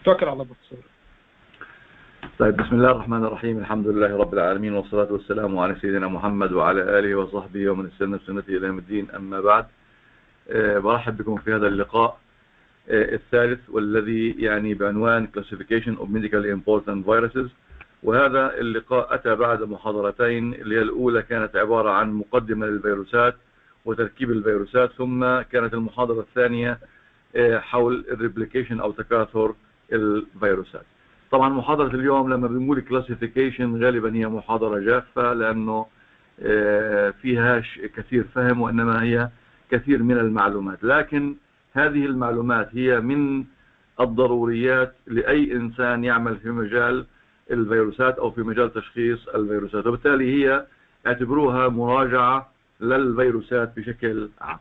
توكل على الله بتصير. طيب، بسم الله الرحمن الرحيم. الحمد لله رب العالمين، والصلاة والسلام على سيدنا محمد وعلى آله وصحبه ومن استنى بسنته إلى يوم الدين. أما بعد، برحب بكم في هذا اللقاء الثالث، والذي يعني بعنوان Classification of Medically Important Viruses. وهذا اللقاء أتى بعد محاضرتين، اللي هي الأولى كانت عبارة عن مقدمة للفيروسات وتركيب الفيروسات، ثم كانت المحاضرة الثانية حول الريبليكيشن أو تكاثر الفيروسات. طبعا محاضرة اليوم لما بنقول كلاسيفيكيشن غالبا هي محاضرة جافة، لأنه فيها كثير فهم، وإنما هي كثير من المعلومات. لكن هذه المعلومات هي من الضروريات لأي إنسان يعمل في مجال الفيروسات أو في مجال تشخيص الفيروسات، وبالتالي هي اعتبروها مراجعة للفيروسات بشكل عام.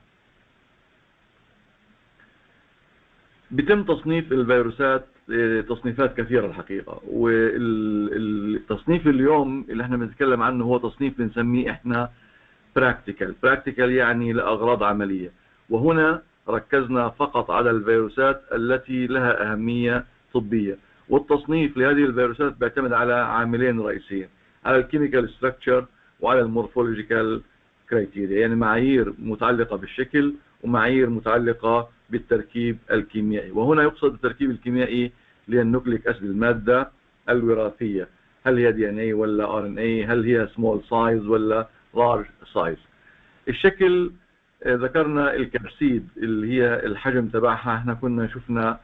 بيتم تصنيف الفيروسات تصنيفات كثيرة الحقيقة، والتصنيف اليوم اللي احنا بنتكلم عنه هو تصنيف بنسميه احنا براكتيكال يعني لأغراض عملية. وهنا ركزنا فقط على الفيروسات التي لها أهمية طبية، والتصنيف لهذه الفيروسات بيعتمد على عاملين رئيسيين، على الكيميكال ستراكشر وعلى المورفولوجيكال كرايتيريا، يعني معايير متعلقة بالشكل ومعايير متعلقة بالتركيب الكيميائي. وهنا يقصد التركيب الكيميائي للنوكليك أسيد، المادة الوراثية، هل هي DNA ولا RNA، هل هي small size ولا large size. الشكل ذكرنا الكبسيد اللي هي الحجم تبعها، احنا كنا شفنا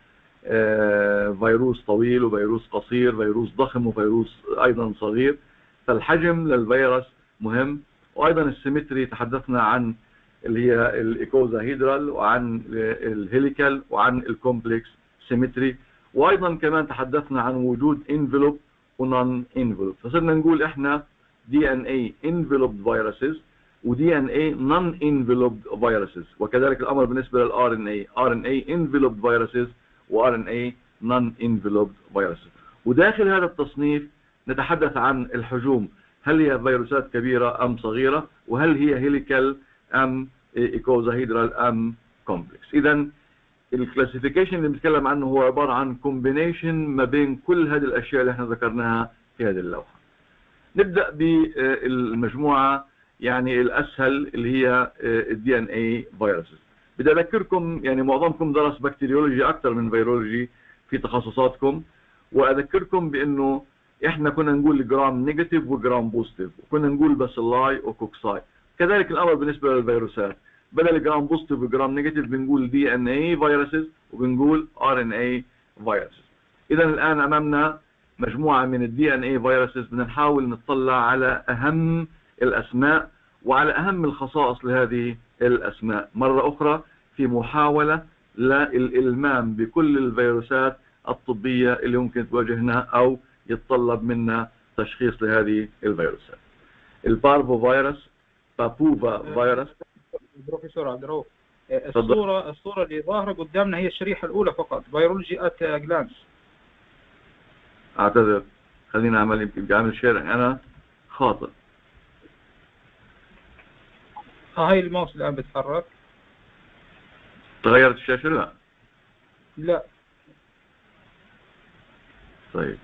فيروس طويل وفيروس قصير، فيروس ضخم وفيروس أيضا صغير، فالحجم للفيروس مهم. وأيضا السيمتري تحدثنا عن اللي هي الإيكوزاهيدرال، وعن الهيليكال، وعن الكومبلكس سيمتري، وأيضا كمان تحدثنا عن وجود انفلوب ونون انفلوب. فصرنا نقول احنا DNA enveloped viruses و DNA non enveloped viruses، وكذلك الأمر بالنسبة للRNA RNA enveloped viruses و RNA non enveloped viruses. وداخل هذا التصنيف نتحدث عن الحجوم، هل هي فيروسات كبيرة أم صغيرة، وهل هي هيليكال أم إيكوزاهيدرال أم كومبلكس. إذا الكلاسيفيكيشن اللي بنتكلم عنه هو عبارة عن كومبينيشن ما بين كل هذه الأشياء اللي احنا ذكرناها في هذه اللوحة. نبدأ بالمجموعة يعني الأسهل اللي هي DNA فيروسز. بدي أذكركم، يعني معظمكم درس بكتيريولوجي أكثر من فيرولوجي في تخصصاتكم، وأذكركم بأنه إحنا كنا نقول جرام نيجاتيف وجرام بوزيتيف، وكنا نقول باسيلاي وكوكساي. كذلك الأمر بالنسبة للفيروسات، بدل جرام بوزيتيف وجرام نيجاتيف بنقول DNA فيروسز وبنقول RNA فيروسز. إذا الآن أمامنا مجموعة من DNA فيروسز، بدنا نحاول نطلع على أهم الأسماء وعلى أهم الخصائص لهذه الأسماء مرة أخرى، في محاولة للإلمام بكل الفيروسات الطبية اللي ممكن تواجهنا أو يتطلب منا تشخيص لهذه الفيروسات. البارفو فيروس، بابوفا فيروس. بروفيسور عبد الرؤوف، الصورة اللي ظاهرة قدامنا هي الشريحة الأولى فقط، فيرولوجي ات جلانس. أعتذر، خلينا أعمل شيرنج، أنا خاطئ. هاي الماوس الآن بتحرك. تغيرت الشاشة؟ لا لا. طيب،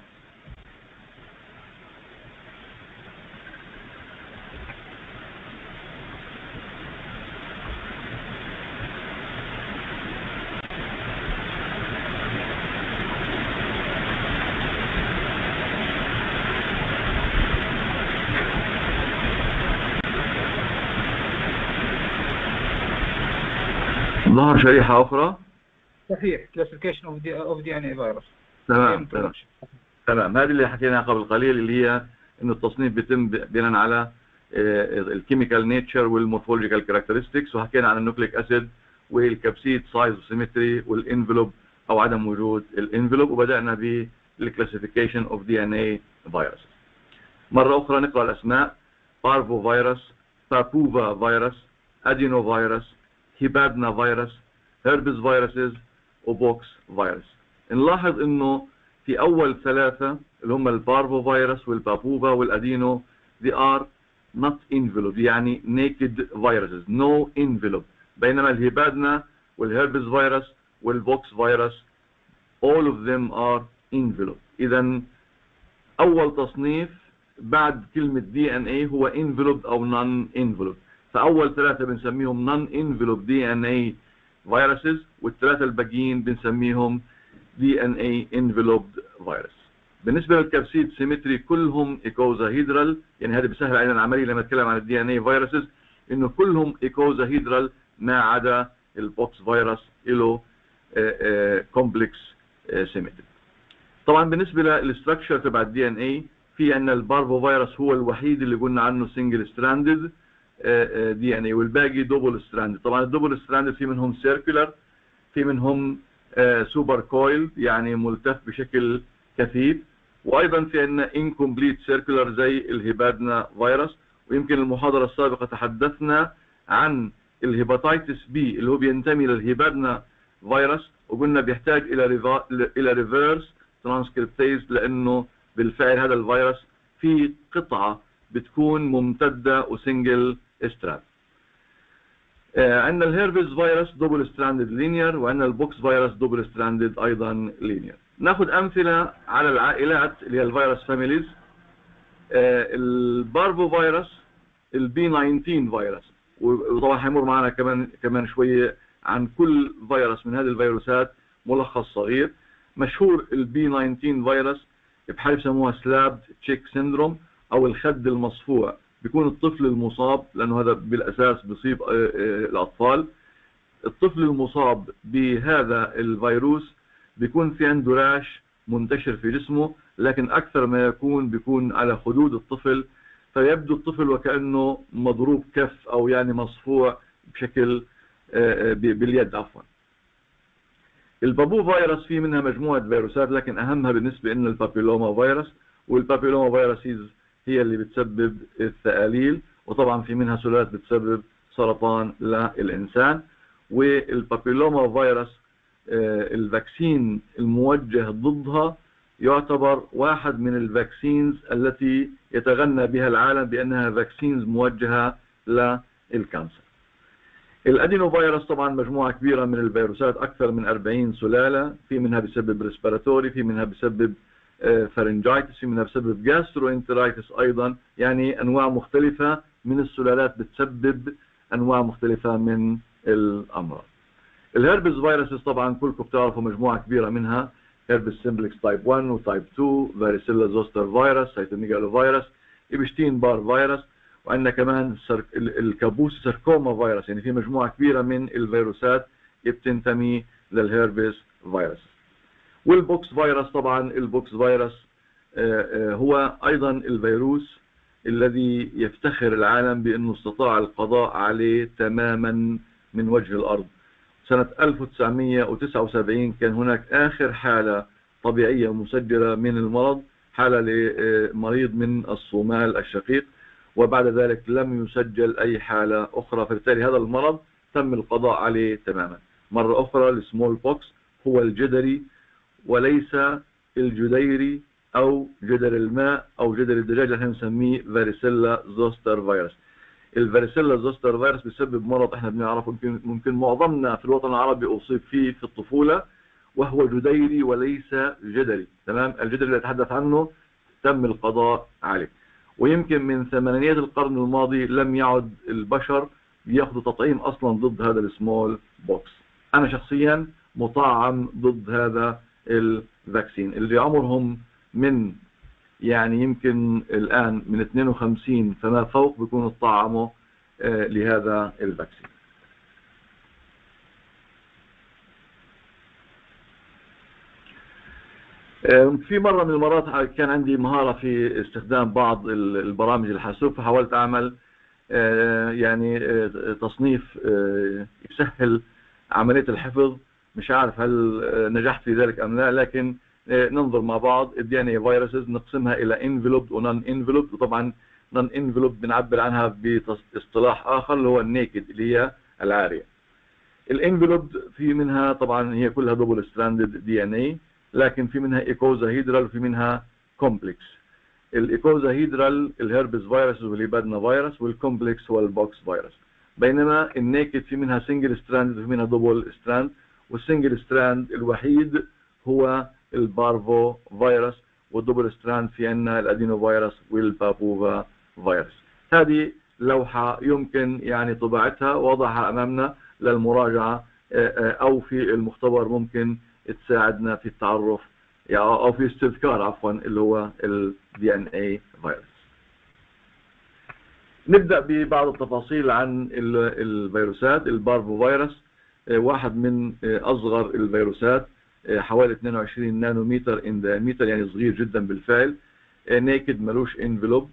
ظهر شريحة أخرى. صحيح، classification of DNA virus. تمام. هذه اللي حكيناها قبل قليل، اللي هي إنه التصنيف بيتم بناء على الكيميكال نيتشر والمورفولوجيكال كاركترستكس، وحكينا عن النوكليك أسيد والكبسيد سايز وسيمتري والانفلوب أو عدم وجود الانفلوب، وبدأنا بالكلاسيفيكيشن اوف DNA فيروس. مرة أخرى نقرأ الأسماء: بارفو فيروس، بابوفا فيروس، أدينو فيروس، هيبادنا فيروس، هيربس فيروسز، وبوكس فيروس. نلاحظ انه في اول ثلاثة اللي هم البارفو فيروس والبابوفا والادينو they are not enveloped، يعني naked viruses no envelope، بينما الهيبادنا والهيربس فيروس والبوكس فيروس all of them are envelope. إذا أول تصنيف بعد كلمة DNA هو envelope أو non-envelope. فأول ثلاثة بنسميهم non-envelope DNA viruses، والثلاثة الباقيين بنسميهم DNA enveloped virus. بالنسبة للكبسيد سيمتري كلهم ايكوزاهيدرال، يعني هذا بيسهل علينا العملية لما نتكلم عن الدي ان اي فيروسز، انه كلهم ايكوزاهيدرال ما عدا البوكس فيروس له كومبلكس سيمتري. طبعا بالنسبة للستراكشر تبع الدي ان اي، في عندنا البارفو فيروس هو الوحيد اللي قلنا عنه سنجل ستراندد دي ان اي، والباقي دوبل ستراندد. طبعا الدوبل ستراندد في منهم سيركولر، في منهم سوبر كويل يعني ملتف بشكل كثيف، وايضا في عندنا انكمبليت سيركولر زي الهيبادنا فيروس. ويمكن المحاضرة السابقة تحدثنا عن الهيباتيتس بي اللي هو بينتمي للهيبادنا فيروس، وقلنا بيحتاج الى ريفيرس ترانسكريبتيز، لانه بالفعل هذا الفيروس في قطعة بتكون ممتدة وسنجل ستراند. عندنا الهيربز فيروس دوبل ستراندد لينير، وعندنا البوكس فيروس دوبل ستراندد ايضا لينير. ناخذ امثله على العائلات اللي هي الفيروس فاميليز. البارفو فيروس، البي 19 فيروس، وطبعا حيمر معنا كمان شويه عن كل فيروس من هذه الفيروسات ملخص صغير. مشهور البي 19 فيروس بحاجه بسموها سلاب تشيك سيندروم او الخد المصفوع. بيكون الطفل المصاب، لانه هذا بالاساس بيصيب الاطفال، الطفل المصاب بهذا الفيروس بيكون في عنده راش منتشر في جسمه، لكن اكثر ما يكون بيكون على خدود الطفل، فيبدو الطفل وكأنه مضروب كف او يعني مصفوع بشكل باليد عفوا. البابو فيروس في منها مجموعة فيروسات، لكن اهمها بالنسبة لنا البابيلوما فيروس، والبابيلوما فيروسيز هي اللي بتسبب الثآليل، وطبعا في منها سلالات بتسبب سرطان للإنسان. والبابيلوما فيروس الفاكسين الموجه ضدها يعتبر واحد من الفاكسينز التي يتغنى بها العالم بأنها فاكسينز موجهة للكانسر. الأدينو فيروس طبعا مجموعة كبيرة من الفيروسات، أكثر من 40 سلالة، في منها بسبب ريسبيراتوري، في منها بسبب فارنجايتس، في منها بسبب جاستروانترايتس ايضا، يعني انواع مختلفة من السلالات بتسبب انواع مختلفة من الامراض. الهربس فيروسز طبعا كلكم بتعرفوا مجموعة كبيرة منها، هربس سيمبلكس تايب 1 وتايب 2، فاريسيلا زوستر فيروس، سيتوميجالو فيروس، إبشتين بار فيروس، وعندنا كمان الكابوس ساركوما فيروس. يعني في مجموعة كبيرة من الفيروسات بتنتمي للهربس فيروس. والبوكس فيروس، طبعا البوكس فيروس هو ايضا الفيروس الذي يفتخر العالم بانه استطاع القضاء عليه تماما من وجه الارض. سنة 1979 كان هناك اخر حالة طبيعية مسجلة من المرض، حالة لمريض من الصومال الشقيق، وبعد ذلك لم يسجل اي حالة اخرى، فبالتالي هذا المرض تم القضاء عليه تماما. مرة اخرى السمول بوكس هو الجدري وليس الجديري او جدر الماء او جدر الدجاج اللي احنا بنسميه فاريسيلا زوستر فيروس. الفاريسيلا زوستر فيروس بيسبب مرض احنا بنعرفه، ممكن معظمنا في الوطن العربي اصيب فيه في الطفولة، وهو جديري وليس جدري. تمام، الجدري اللي اتحدث عنه تم القضاء عليه، ويمكن من ثمانينيات القرن الماضي لم يعد البشر ياخذوا تطعيم اصلا ضد هذا السمول بوكس. انا شخصيا مطعم ضد هذا الفاكسين، اللي عمرهم من يعني يمكن الآن من 52 فما فوق بيكونوا طعموا لهذا الفاكسين. في مرة من المرات كان عندي مهارة في استخدام بعض البرامج الحاسوب، فحاولت أعمل يعني تصنيف يسهل عملية الحفظ. مش عارف هل نجحت في ذلك أم لا، لكن ننظر مع بعض. الدي ان اي فيروسز نقسمها إلى انفلوبد ونون انفلوبد، وطبعا نون انفلوبد بنعبر عنها باصطلاح آخر اللي هو النيكد، اللي هي العارية. الانفلوبد في منها طبعا هي كلها دبل ستراندد دي ان اي، لكن في منها ايكوزاهيدرال وفي منها كومبلكس. الايكوزاهيدرال الهربس فيروس والهيبادنا فيروس، والكومبلكس هو البوكس فيروس. بينما النيكد في منها سنجل ستراند وفي منها دبل ستراند، والسنجل ستراند الوحيد هو البارفو فيروس، والدبل ستراند في عندنا الادينو فيروس والبابوفا فيروس. هذه لوحة يمكن يعني طباعتها ووضعها امامنا للمراجعة، او في المختبر ممكن تساعدنا في التعرف او في استذكار عفوا اللي هو ال DNA فيروس. نبدأ ببعض التفاصيل عن الفيروسات. البارفو فيروس واحد من أصغر الفيروسات، حوالي 22 نانومتر ان دايمتر، يعني صغير جدا بالفعل. نيكد، ملوش انفلوب،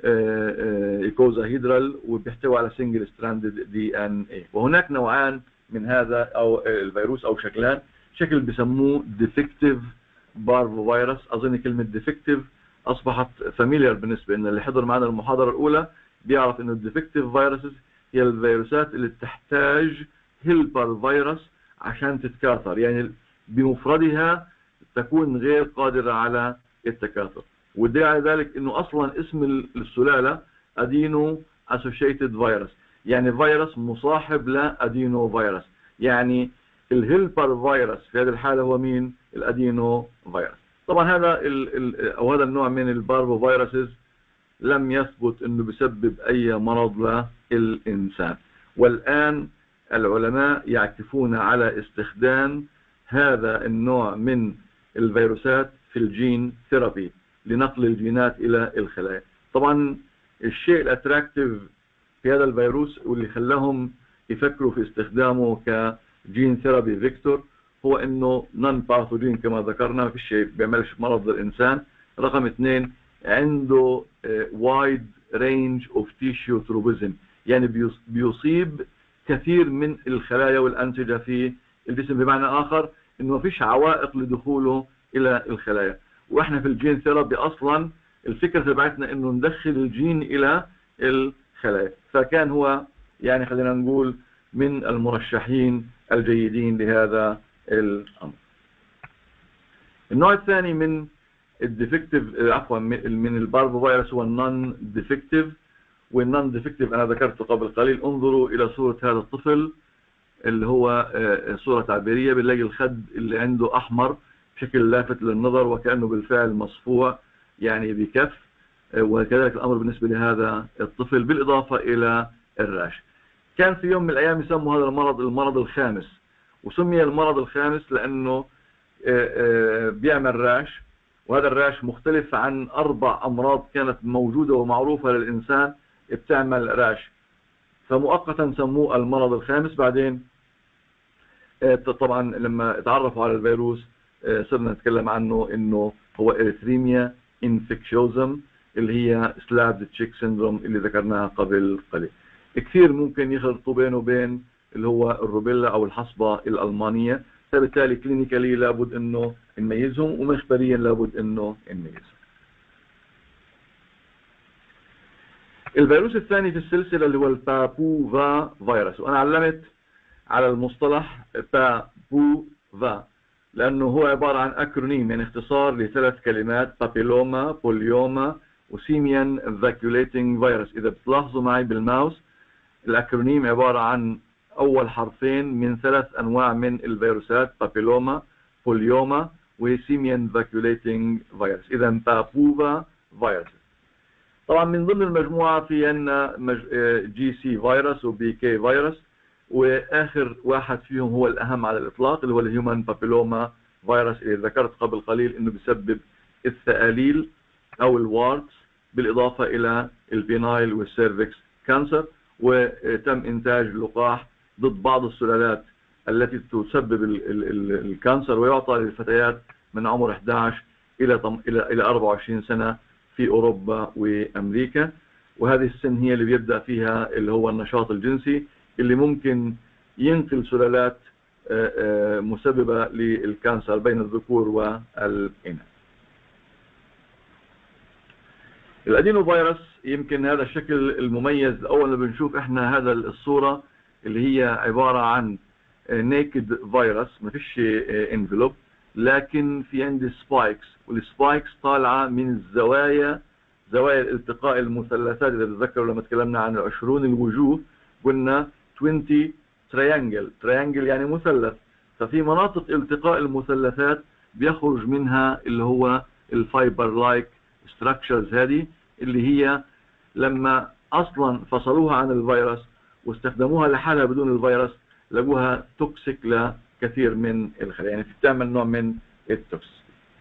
ايكوزاهيدرال، وبيحتوي على سنجل ستراندد DNA. وهناك نوعان من هذا او الفيروس او شكلان. شكل بسموه ديفكتيف بارفو فيروس. اظن كلمة ديفكتيف اصبحت فاميليار بالنسبة لنا، اللي حضر معنا المحاضرة الاولى بيعرف انه الديفكتيف فيروسز هي الفيروسات اللي تحتاج هيلبر فيروس عشان تتكاثر، يعني بمفردها تكون غير قادرة على التكاثر. والدليل على ذلك انه اصلا اسم السلالة ادينو اسوشيتد فيروس، يعني فيروس مصاحب لادينو فيروس. يعني الهيلبر فيروس في هذه الحالة هو مين؟ الادينو فيروس. طبعا هذا او هذا النوع من البارفو فيروسز لم يثبت انه بسبب اي مرض للانسان، والان العلماء يعكفون على استخدام هذا النوع من الفيروسات في الجين ثيرابي لنقل الجينات الى الخلايا. طبعا الشيء الاتراكتيف في هذا الفيروس واللي خلاهم يفكروا في استخدامه كجين ثيرابي فيكتور هو انه نون باثوجين كما ذكرنا، ما فيش شيء بيعملش مرض للانسان. رقم اثنين، عنده وايد رينج اوف تيشيو تروبيزم، يعني بيصيب كثير من الخلايا والانسجه في الجسم. بمعنى اخر انه ما فيش عوائق لدخوله الى الخلايا. واحنا في الجين ثيرابي اصلا الفكره تبعتنا انه ندخل الجين الى الخلايا، فكان هو يعني خلينا نقول من المرشحين الجيدين لهذا الامر. النوع الثاني من الديفكتيف عفوا من البارفو فيروس هو النون ديفكتيف. والنون ديفكتيف انا ذكرته قبل قليل. انظروا الى صورة هذا الطفل اللي هو صورة تعبيرية. بنلاقي الخد اللي عنده احمر بشكل لافت للنظر وكأنه بالفعل مصفوع يعني بكف، وكذلك الامر بالنسبة لهذا الطفل، بالاضافة الى الراش. كان في يوم من الايام يسموا هذا المرض الخامس، وسمي المرض الخامس لانه بيعمل راش، وهذا الراش مختلف عن 4 أمراض كانت موجودة ومعروفة للإنسان بتعمل راش، فمؤقتا سموه المرض الخامس. بعدين طبعا لما تعرفوا على الفيروس صرنا نتكلم عنه انه هو إريثريميا انفكشوزم، اللي هي سلابد تشيك سيندروم اللي ذكرناها قبل قليل. كثير ممكن يخلطوا بينه وبين اللي هو الروبيلا او الحصبة الألمانية، فبالتالي كلينيكالي لابد انه نميزهم، ومخبريا لابد انه نميزهم. الفيروس الثاني في السلسلة اللي هو البابوفا فيروس، وانا علمت على المصطلح بابوفا لانه هو عبارة عن اكرونيم، يعني اختصار ل3 كلمات: بابيلوما، بوليوما، وسيميان فاكيوليتنج فيروس. اذا بتلاحظوا معي بالماوس الاكرونيم عبارة عن اول حرفين من 3 انواع من الفيروسات: بابيلوما، بوليوما، وسيميان فاكيوليتنج فيروس. اذا بابوفا فيروس. طبعا من ضمن المجموعة في عندنا جي سي فيروس وبي كي فيروس، واخر واحد فيهم هو الاهم على الاطلاق اللي هو الهيومن بابيلوما فيروس، اللي ذكرت قبل قليل انه بيسبب الثآليل او الوارتس بالاضافة الى البينايل والسيرفكس كانسر. وتم انتاج لقاح ضد بعض السلالات التي تسبب الكانسر، ويعطى للفتيات من عمر 11 الى 24 سنة في اوروبا وامريكا. وهذه السن هي اللي بيبدأ فيها اللي هو النشاط الجنسي اللي ممكن ينقل سلالات مسببة للكانسر بين الذكور والإناث. الادينو فيروس يمكن هذا الشكل المميز. اول ما بنشوف احنا هذا الصورة اللي هي عبارة عن نيكد فيروس، ما فيش انفلوب، لكن في عندي سبايكس، والسبايكس طالعة من زوايا الالتقاء المثلثات. اذا تتذكروا لما تكلمنا عن 20 الوجوه قلنا 20 تريانجل يعني مثلث، ففي مناطق التقاء المثلثات بيخرج منها اللي هو الفايبر لايك ستراكشرز، هذه اللي هي لما اصلا فصلوها عن الفيروس واستخدموها لحالها بدون الفيروس لقوها توكسيك لكثير من الخلايا، يعني بتعمل نوع من التوكس.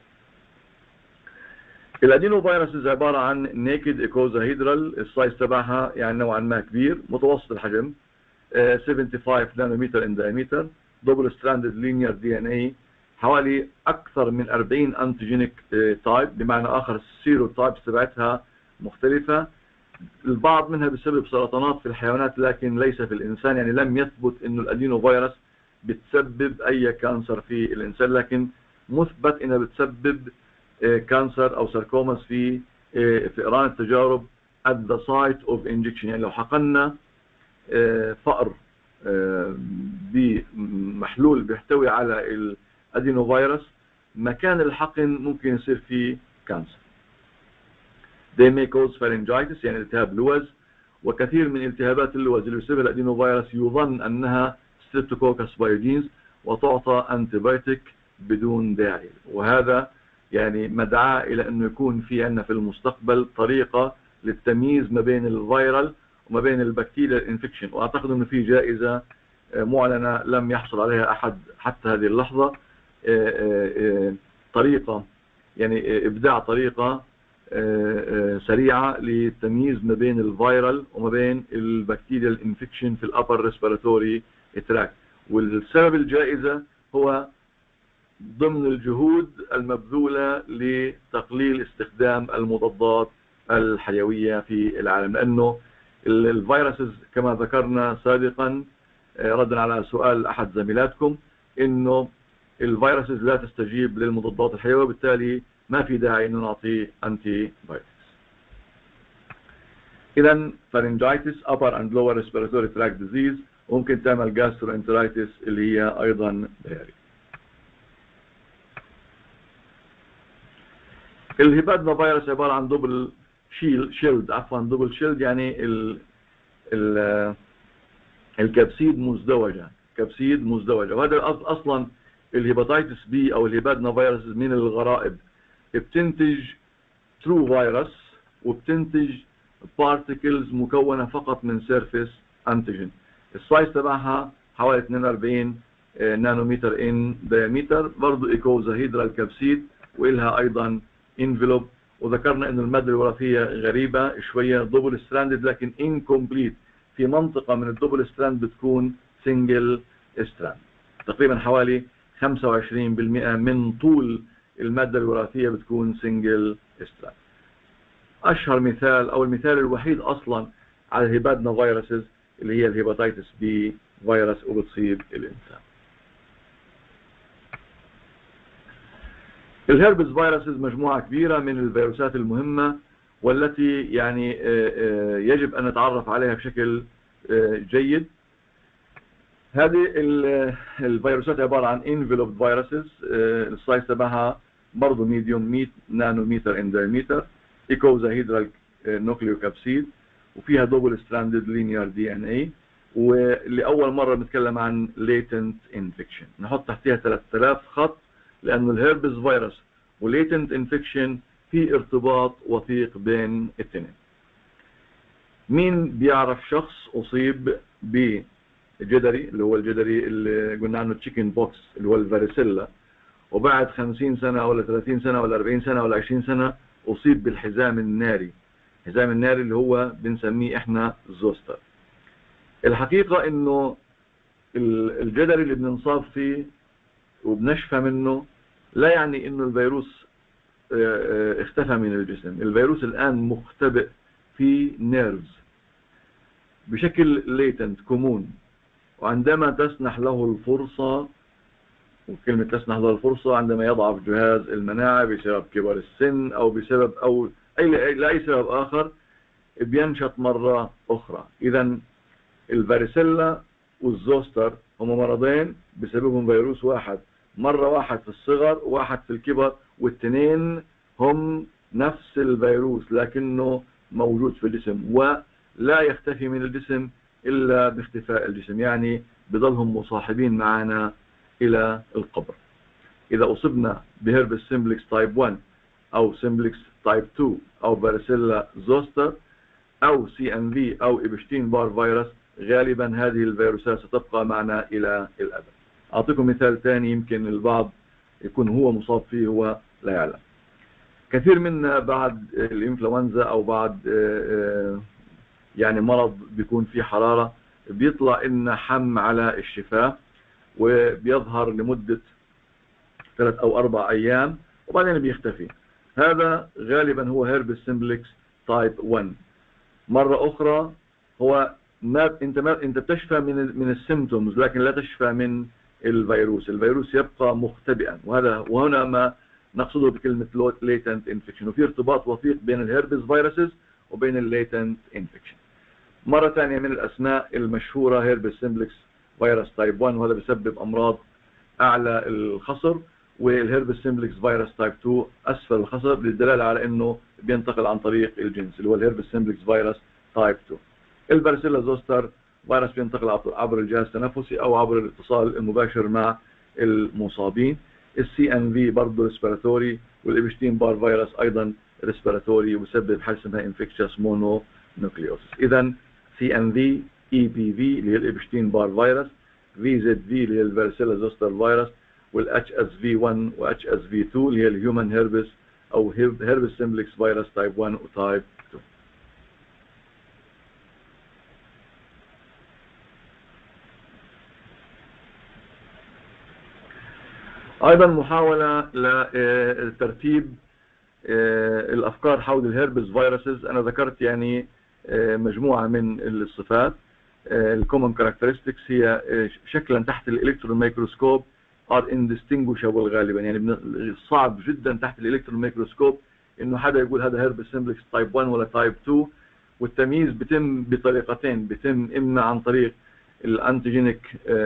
الادينو فيروسز عباره عن نيكد ايكوزاهيدرال، السايز تبعها يعني نوعا ما كبير متوسط الحجم، 75 نانومتر ان دايمتر، دبل ستراندد لينير دي ان اي، حوالي اكثر من 40 انتيجينيك تايب، بمعنى اخر السيرو تايبس تبعتها مختلفه، البعض منها بسبب سرطانات في الحيوانات لكن ليس في الانسان، يعني لم يثبت انه الادينو فيروس بتسبب اي كانسر في الانسان، لكن مثبت انها بتسبب كانسر او ساركوماس في فئران التجارب at the site of injection. يعني لو حقنا فأر بمحلول بيحتوي على الادينو فيروس، مكان الحقن ممكن يصير فيه كانسر. They may cause pharyngitis يعني التهاب لوز، وكثير من التهابات اللوز اللي يسببها الادينو فيروس يظن انها ستريبتوكوكس بايوجينز وتعطى انتيبيوتيك بدون داعي، وهذا يعني مدعاة الى انه يكون في عندنا في المستقبل طريقة للتمييز ما بين الفيرال وما بين البكتيريا الانفكشن، واعتقد انه في جائزة معلنة لم يحصل عليها احد حتى هذه اللحظة، طريقة يعني ابداع طريقة سريعة للتمييز ما بين الفيرال وما بين البكتيريا الانفكشن في الابر ريسبيراتوري تراكت. والسبب الجائزة هو ضمن الجهود المبذولة لتقليل استخدام المضادات الحيوية في العالم، لأنه الفيروسز كما ذكرنا سابقا ردا على سؤال أحد زميلاتكم إنه الفيروسز لا تستجيب للمضادات الحيوية، وبالتالي ما في داعي إنه نعطي أنتي فيروس. إذا pharyngitis upper and lower respiratory tract disease، وممكن تعمل gastroenteritis اللي هي أيضا دياري. الهيبادنا فيروس عبارة عن دبل شيلد، دبل شيلد يعني الكبسيد مزدوجة، كبسيد مزدوجة، وهذا أصلا الهيباتيتس بي أو الهيبادنا فيروس من الغرائب، بتنتج ترو فيروس وبتنتج بارتيكلز مكونة فقط من سيرفيس انتيجين. السايز تبعها حوالي 42 نانومتر ان دايمتر، برضو ايكوزاهيدرال كبسيد، وإلها أيضا انفلوب، وذكرنا أن المادة الوراثية غريبة شوية، دبل ستراندد لكن انكمبليت، في منطقة من الدبل ستراند بتكون سنجل ستراند، تقريبا حوالي 25% من طول المادة الوراثية بتكون سنجل ستراند. أشهر مثال أو المثال الوحيد أصلا على الهيبادنا فيروسز اللي هي الهيباتيتس بي فيروس، وبتصيب الإنسان. الهربس فيروسز مجموعة كبيرة من الفيروسات المهمة والتي يعني يجب أن نتعرف عليها بشكل جيد. هذه الفيروسات عبارة عن enveloped viruses، السايز تبعها برضه ميديوم 100 نانومتر ان دايمتر، ايكوزاهيدرال نوكليوكابسيد، وفيها دبل ستراندد لينير دي ان اي، ولأول مرة بنتكلم عن latent infection، نحط تحتها 3000 خط، لأن الهربس فيروس وليتنت انفكشن في ارتباط وثيق بين الاثنين. مين بيعرف شخص أصيب بجدري اللي هو الجدري اللي قلنا عنه تشيكن بوكس اللي هو الفاريسيلا، وبعد 50 سنة ولا 30 سنة ولا 40 سنة ولا 20 سنة أصيب بالحزام الناري، الحزام الناري اللي هو بنسميه احنا زوستر. الحقيقة انه الجدري اللي بننصاب فيه وبنشفى منه لا يعني انه الفيروس اختفى من الجسم، الفيروس الان مختبئ في نيرفز بشكل ليتنت كومون، وعندما تسنح له الفرصة، وكلمة تسنح له الفرصة عندما يضعف جهاز المناعة بسبب كبر السن او بسبب او لأي سبب اخر بينشط مرة اخرى. اذا الفاريسيلا والزوستر هم مرضين بسببهم فيروس واحد، مرة واحد في الصغر وواحد في الكبر، والتنين هم نفس الفيروس لكنه موجود في الجسم ولا يختفي من الجسم إلا باختفاء الجسم، يعني بضلهم مصاحبين معنا إلى القبر. إذا أصبنا بهربس سيمبلكس تايب 1 أو سيمبلكس تايب 2 أو باريسيلا زوستر أو CMV أو إبشتين بار فيروس، غالبا هذه الفيروسات ستبقى معنا إلى الأبد. أعطيكم مثال ثاني يمكن البعض يكون هو مصاب فيه هو لا يعلم. كثير منا بعد الإنفلونزا أو بعد يعني مرض بيكون فيه حرارة بيطلع لنا حم على الشفاه وبيظهر لمدة 3 أو 4 أيام وبعدين بيختفي. هذا غالبا هو هيربس سيمبلكس تايب 1. مرة أخرى هو انت بتشفى من السيمتومز لكن لا تشفى من الفيروس. الفيروس يبقى مختبئا، وهنا ما نقصده بكلمة latent infection. وفي ارتباط وثيق بين الهيربس فيروسز وبين الليتنت انفكشن. مرة ثانية من الأسماء المشهورة هيربس سيمبلكس فيروس تايب 1، وهذا بيسبب أمراض أعلى الخصر، والهيربس سيمبلكس فيروس تايب 2 أسفل الخصر، للدلالة على أنه بينتقل عن طريق الجنس اللي هو الهيربس سيمبلكس فيروس تايب 2. الباريسيلا زوستر فيروس بينتقل عبر الجهاز التنفسي أو عبر الاتصال المباشر مع المصابين. CMV برضه ريسبيراتوري، والإبشتين بار فيروس أيضا ريسبيراتوري وبسبب حاجة اسمها انفكشس مونونوكليوسيس. إذا CMV، EPV اللي هي الإبشتين بار فيروس، VZV اللي هي الباريسيلا زوستر فيروس، والHSV1 وHSV2 اللي هي الهيومن هيربس أو هيربس سيمبلكس فيروس تايب 1 وتايب 2. أيضا محاولة لترتيب الأفكار حول الهيربس فيروسز. أنا ذكرت يعني مجموعة من الصفات. الكومن كاركترستكس هي شكلا تحت الإلكترون ميكروسكوب are indistinguishable غالبا، يعني صعب جدا تحت الإلكترون ميكروسكوب إنه حدا يقول هذا هيربس سيمبلكس تايب 1 ولا تايب 2. والتمييز بيتم بطريقتين، بيتم إما عن طريق الأنتيجينيك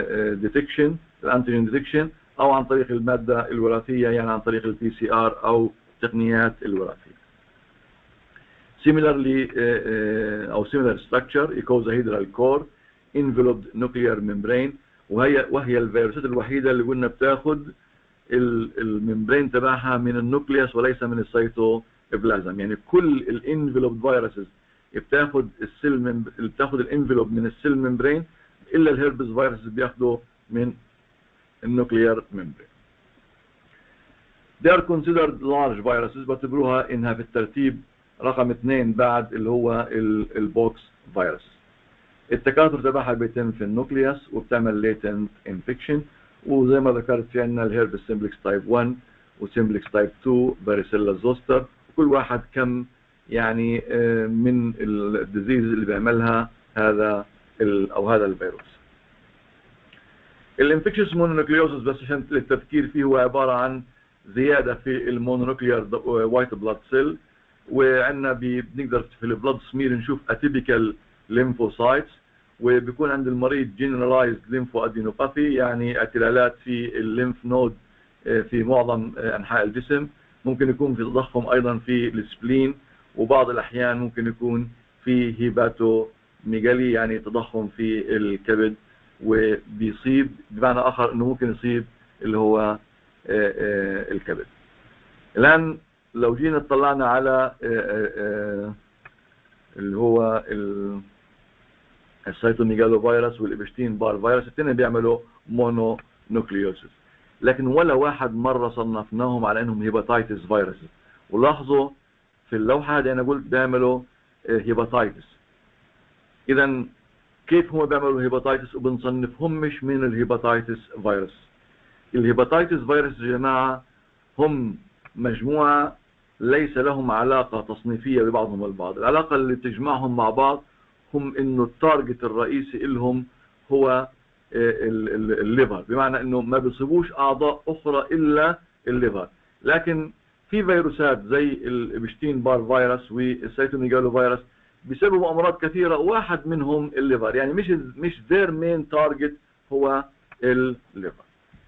ديتكشن أو عن طريق المادة الوراثية، يعني عن طريق الPCR أو تقنيات الوراثية. Similarly أو similar structure icosahedral core enveloped nuclear membrane، وهي الفيروسات الوحيدة اللي قلنا بتاخد الممبرين تبعها من النوكليوس وليس من السيتوبلازم. يعني كل الانفلوب فيروسز بتاخد الانفلوب من السيل ممبرين، إلا الهيربس فيروسز بياخدوا من النوكليير ممبرين. They are considered large viruses، بعتبروها انها في الترتيب رقم 2 بعد اللي هو البوكس فيروس. التكاثر تبعها بيتم في النوكليوس وبتعمل ليتنت انفكشن. وزي ما ذكرت في عندنا الهيربس سيمبلكس تايب 1 وسيمبلكس تايب 2 باريسيلا زوستر، كل واحد كم يعني من الديزيز اللي بيعملها هذا الفيروس. الانفكشس مونونوكليوسس بس عشان التفكير فيه هو عبارة عن زيادة في المونونوكليار وايت بلاد سيل، وعندنا بنقدر في البلاد سمير نشوف اتيبيكال ليمفوسايتس، وبيكون عند المريض جنرالايزد ليمفو ادينوباثي، يعني اعتلالات في الليمف نود في معظم انحاء الجسم. ممكن يكون في تضخم ايضا في السبلين، وبعض الاحيان ممكن يكون في هيباتوميجالي يعني تضخم في الكبد، وبيصيب بمعنى آخر أنه ممكن يصيب اللي هو الكبد. الآن لو جينا اطلعنا على اللي هو السيتوميجالو فيروس والإبشتين بار فيروس، الاثنين بيعملوا مونونوكليوسيس، لكن ولا واحد مرة صنفناهم على أنهم هيباتايتس فيروس. ولاحظوا في اللوحة دي أنا قلت بيعملوا هيباتايتس. إذا كيف هم بيعملوا هيباتايتس وبنصنفهمش من الهيباتايتس فيروس؟ الهيباتايتس فيروس يا جماعة هم مجموعة ليس لهم علاقة تصنيفية ببعضهم البعض. العلاقة اللي تجمعهم مع بعض هم انه التارجت الرئيسي لهم هو الليفر، بمعنى انه ما بيصيبوش اعضاء اخرى الا الليفر. لكن في فيروسات زي الإبشتين بار فيروس والسيتوميجالو فيروس بسبب امراض كثيره، واحد منهم الليفر، يعني مش their main target هو الليفر.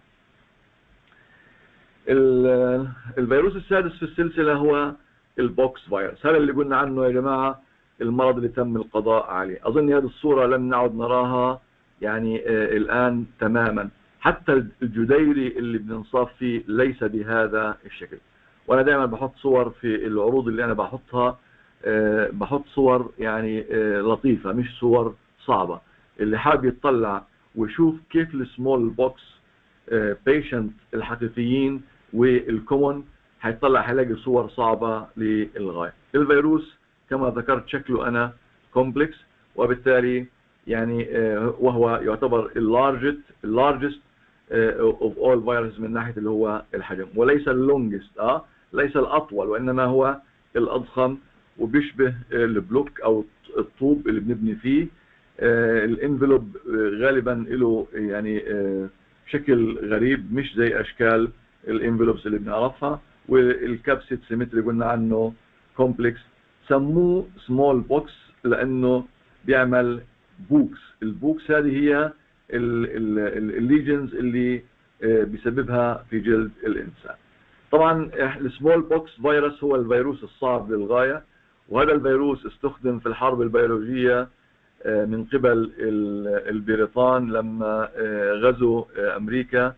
الفيروس السادس في السلسله هو البوكس فيروس. هذا اللي قلنا عنه يا جماعه المرض اللي تم القضاء عليه. اظن هذه الصوره لم نعد نراها يعني الان تماما. حتى الجديري اللي بننصاب فيه ليس بهذا الشكل. وانا دائما بحط صور في العروض اللي انا بحطها، بحط صور يعني لطيفة مش صور صعبة. اللي حابب يتطلع ويشوف كيف السمول بوكس بيشنت الحقيقيين والكومون هيطلع هيلاقي صور صعبة للغاية. الفيروس كما ذكرت شكله انا كومبلكس، وبالتالي يعني وهو يعتبر اللارجست of all viruses من ناحية اللي هو الحجم، وليس اللونجست ليس الأطول، وإنما هو الأضخم، وبيشبه البلوك أو الطوب اللي بنبني فيه. الانفلوب غالبا له يعني شكل غريب مش زي أشكال الانفلوبس اللي بنعرفها. والكابسيد سيمتري قلنا عنه كومبلكس. سموه سمول بوكس لأنه بيعمل بوكس. البوكس هذه هي الليجنز اللي بيسببها في جلد الإنسان. طبعا السمول بوكس فيروس هو الفيروس الصعب للغاية، وهذا الفيروس استخدم في الحرب البيولوجية من قبل البريطان لما غزوا أمريكا،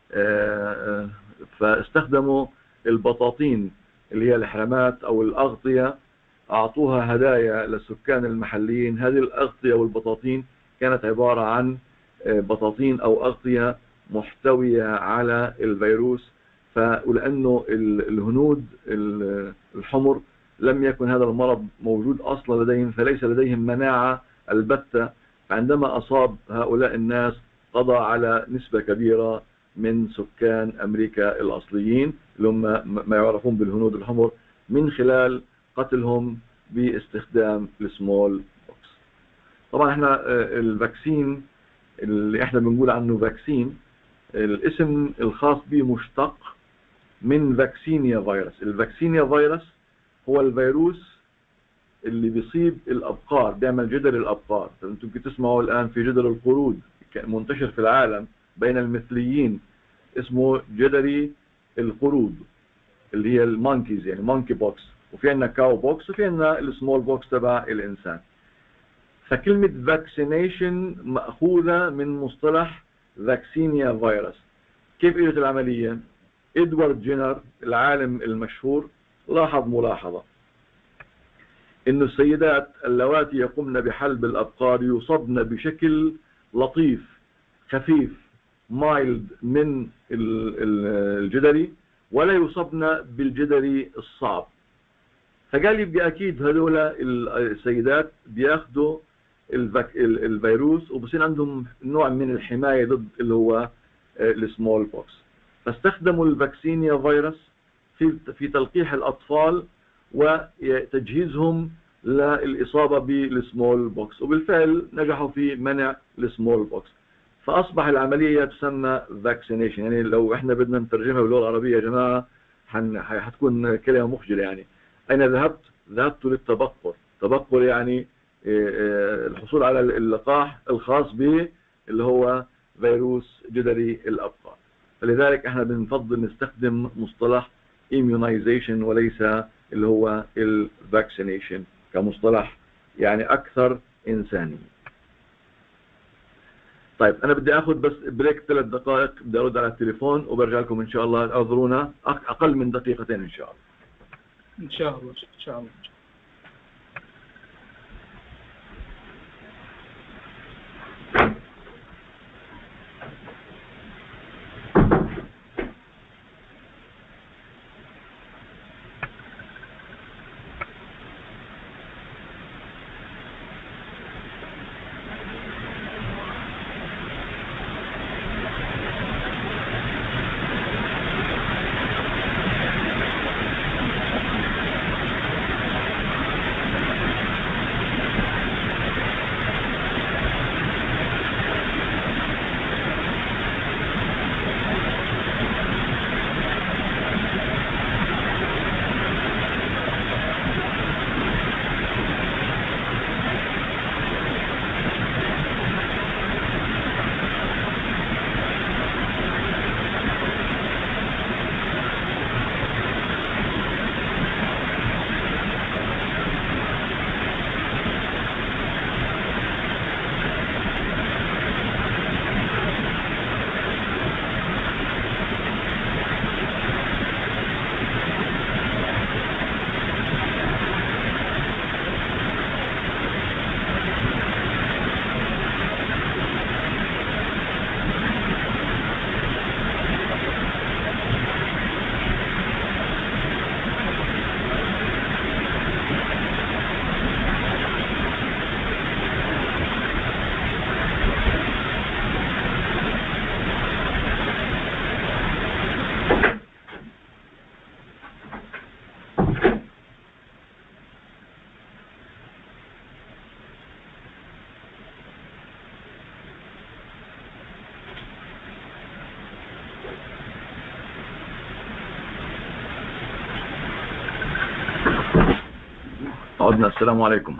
فاستخدموا البطاطين اللي هي الحرامات أو الأغطية، أعطوها هدايا للسكان المحليين. هذه الأغطية والبطاطين كانت عبارة عن بطاطين أو أغطية محتوية على الفيروس. ولأنه الهنود الحمر لم يكن هذا المرض موجود أصلا لديهم، فليس لديهم مناعة البتة، فعندما أصاب هؤلاء الناس قضى على نسبة كبيرة من سكان أمريكا الأصليين اللي هم ما يعرفون بالهنود الحمر، من خلال قتلهم باستخدام السمول بوكس. طبعا احنا الفاكسين اللي احنا بنقول عنه فاكسين، الاسم الخاص به مشتق من فاكسينيا فيروس. الفاكسينيا فيروس هو الفيروس اللي بيصيب الأبقار، بيعمل جدر الأبقار. انتم ممكن تسمعوا الآن في جدر القرود منتشر في العالم بين المثليين، اسمه جدري القرود اللي هي المونكيز، يعني مونكي بوكس، وفي عندنا كاو بوكس، وفي عندنا السمول بوكس تبع الإنسان. فكلمة فاكسينيشن مأخوذة من مصطلح فاكسينيا فيروس. كيف إجت العملية؟ إدوارد جينر العالم المشهور لاحظ ملاحظة إنه السيدات اللواتي يقومن بحلب الأبقار يصبن بشكل لطيف خفيف مايلد من الجدري، ولا يصبن بالجدري الصعب. فقال يبقى أكيد هذول السيدات بياخدوا الفيروس وبصير عندهم نوع من الحماية ضد اللي هو السمول بوكس. فاستخدموا الفاكسينيا فيروس في تلقيح الأطفال وتجهيزهم للإصابة بالسمول بوكس، وبالفعل نجحوا في منع السمول بوكس. فأصبح العملية تسمى فاكسينيشن. يعني لو احنا بدنا نترجمها باللغة العربية يا جماعة حتكون كلمة مخجلة. يعني أين ذهبت؟ ذهبت للتبقر. تبقر يعني الحصول على اللقاح الخاص به اللي هو فيروس جدري الأبقار. فلذلك احنا بنفضل نستخدم مصطلح immunization وليس اللي هو الفاكسينيشن كمصطلح يعني أكثر إنساني. طيب أنا بدي أخذ بس بريك 3 دقائق، بدي أرد على التليفون وبرجع لكم إن شاء الله. أعذرونا أقل من دقيقتين إن شاء الله. إن شاء الله إن شاء الله. عدنا. السلام عليكم.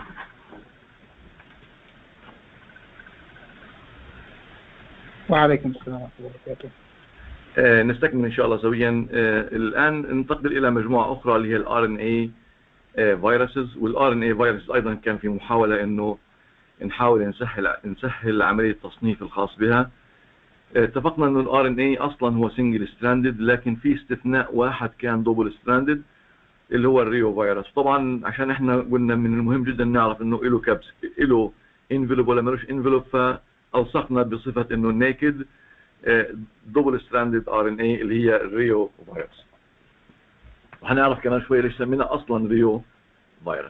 وعليكم السلام ورحمة الله وبركاته. نستكمل إن شاء الله سويا. الآن ننتقل إلى مجموعة أخرى اللي هي ال RNA فيروسز. وال RNA فيروسز أيضا كان في محاولة إنه نحاول نسهل عملية التصنيف الخاص بها. اتفقنا إنه ال RNA أصلا هو single stranded، لكن في استثناء واحد كان double stranded اللي هو الريو فيروس. طبعا عشان احنا قلنا من المهم جدا نعرف إنه له كبس، له envelope ولا ملوش envelope، فأوصفنا بصفة إنه naked double stranded RNA اللي هي الريو فيروس. وهنعرف كمان شوية ليش سمينا أصلا ريو فيروس.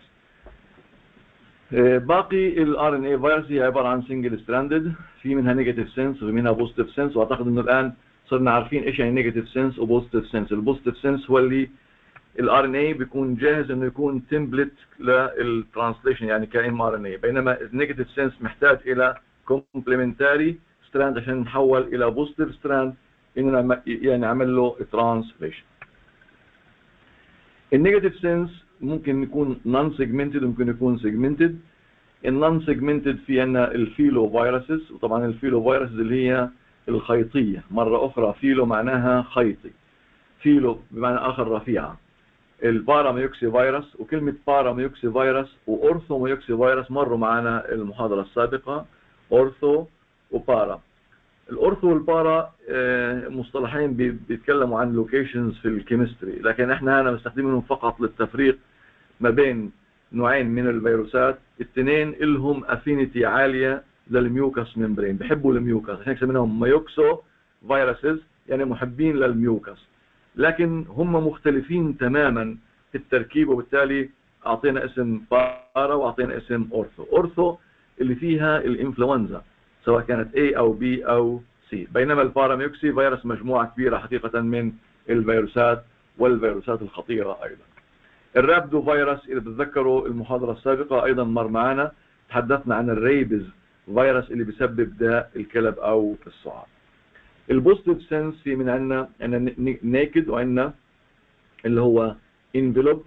باقي ال RNA فيروس هي عبارة عن single stranded، في منها negative sense وفي منها positive sense. واعتقد انه الان صرنا عارفين ايش يعني negative sense و positive sense. ال positive sense هو اللي ال RNA بيكون جاهز انه يكون template للترانسليشن يعني ك mRNA، بينما ال negative sense محتاج الى complementary strand عشان نحول الى positive strand اننا يعني نعمل له translation. النيجاتيف سنس ممكن يكون نون سيجمنتد وممكن يكون سيجمنتد. النون سيجمنتد في عندنا الفيلو فيروسز، وطبعا الفيلو فيروسز اللي هي الخيطيه. مره اخرى فيلو معناها خيطي، فيلو بمعنى اخر رفيعه. الباراميوكسي فيروس، وكلمه باراميوكسي فيروس واورثوميوكسي فيروس مروا معنا المحاضره السابقه، اورثو وبارا. الاورثو والبارا مصطلحين بيتكلموا عن لوكيشنز في الكيمستري، لكن احنا هنا بنستخدمهم فقط للتفريق ما بين نوعين من الفيروسات، الاثنين لهم افينيتي عاليه للميوكس ممبرين، بحبوا الميوكس عشان سميناهم مايوكسو فيروسز يعني محبين للميوكس، لكن هم مختلفين تماما في التركيب، وبالتالي اعطينا اسم بارا واعطينا اسم اورثو. اورثو اللي فيها الانفلونزا سواء كانت A أو B أو C، بينما الباراميوكسي فيروس مجموعة كبيرة حقيقة من الفيروسات والفيروسات الخطيرة أيضا. الرابدو فيروس إذا تتذكروا المحاضرة السابقة أيضا مر معنا، تحدثنا عن الريبز فيروس اللي بيسبب داء الكلب أو السعار. البوزيتيف سنس في من عندنا نيكد وعندنا اللي هو انفلوب،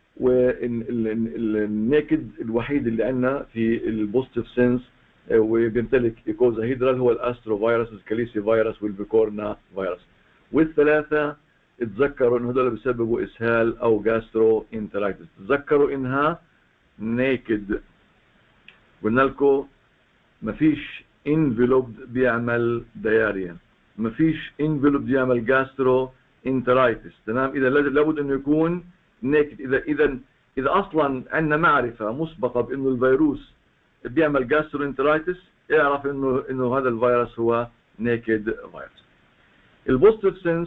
والنيكد الوحيد اللي عندنا في البوزيتيف سنس وبيمتلك ايكوزا هيدرال هو الاسترو فيروس، الكاليسي فيروس، والبيكورنا فيروس. والثلاثه اتذكروا ان هذول بيسببوا اسهال او جاسترو انترايتس. تذكروا انها نيكد، قلنا لكم مفيش انفلوب بيعمل دياريا، مفيش انفلوب بيعمل جاسترو انترايتس، تمام؟ اذا لابد انه يكون نيكد. اذا اصلا عندنا معرفه مسبقه بانه الفيروس بيعمل جاسترونترايتس، اعرف انه هذا الفيروس هو نيكد فيروس. البوزيتيف سنس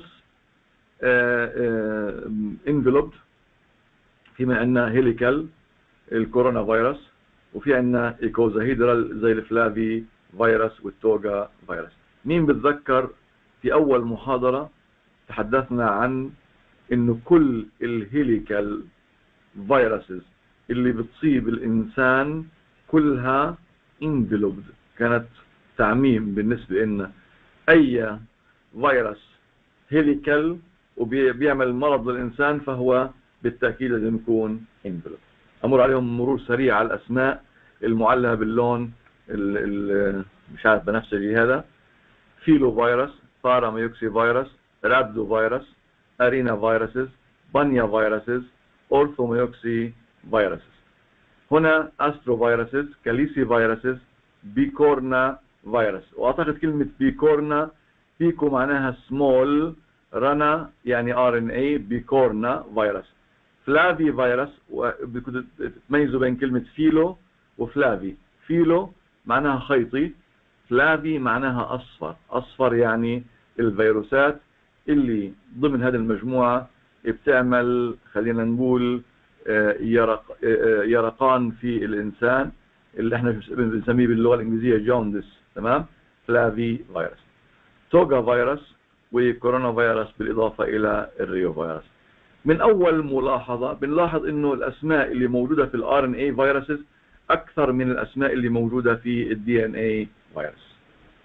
انفلوبد، في عندنا هيليكال الكورونا فيروس، وفي عندنا ايكوزاهيدرال زي الفلافي فيروس والتوغا فيروس. مين بتذكر في اول محاضره تحدثنا عن انه كل الهيليكال فيروسز اللي بتصيب الانسان كلها انفلوبد، كانت تعميم بالنسبه لنا. اي فيروس هيليكال وبيعمل مرض للانسان فهو بالتاكيد لازم يكون انفلوبد. امر عليهم مرور سريع على الاسماء المعلمه باللون مش عارف بنفسجي. هذا فيلو فيروس، باراميوكسي فيروس، رابدو فيروس، ارينا فيروسز، بانيا فيروسز، اورثوميوكسي فيروسز. هنا استرو فيروسز، كاليسي فيروسز، بيكورنا فيروس. واعتقد كلمه بيكورنا، بيكو معناها سمول، رنا يعني ار ان اي، بيكورنا فيروس. فلافي فيروس، تميزوا بين كلمه فيلو وفلافي. فيلو معناها خيطي، فلافي معناها اصفر. اصفر يعني الفيروسات اللي ضمن هذه المجموعه بتعمل خلينا نقول يرقان في الانسان اللي احنا بنسميه باللغه الانجليزيه جوندس، تمام؟ فلافي فيروس. توغا فيروس وكورونا فيروس بالاضافه الى الريو فيروس. من اول ملاحظه بنلاحظ انه الاسماء اللي موجوده في الار ان اي فيروسز اكثر من الاسماء اللي موجوده في الدي ان اي فيروس.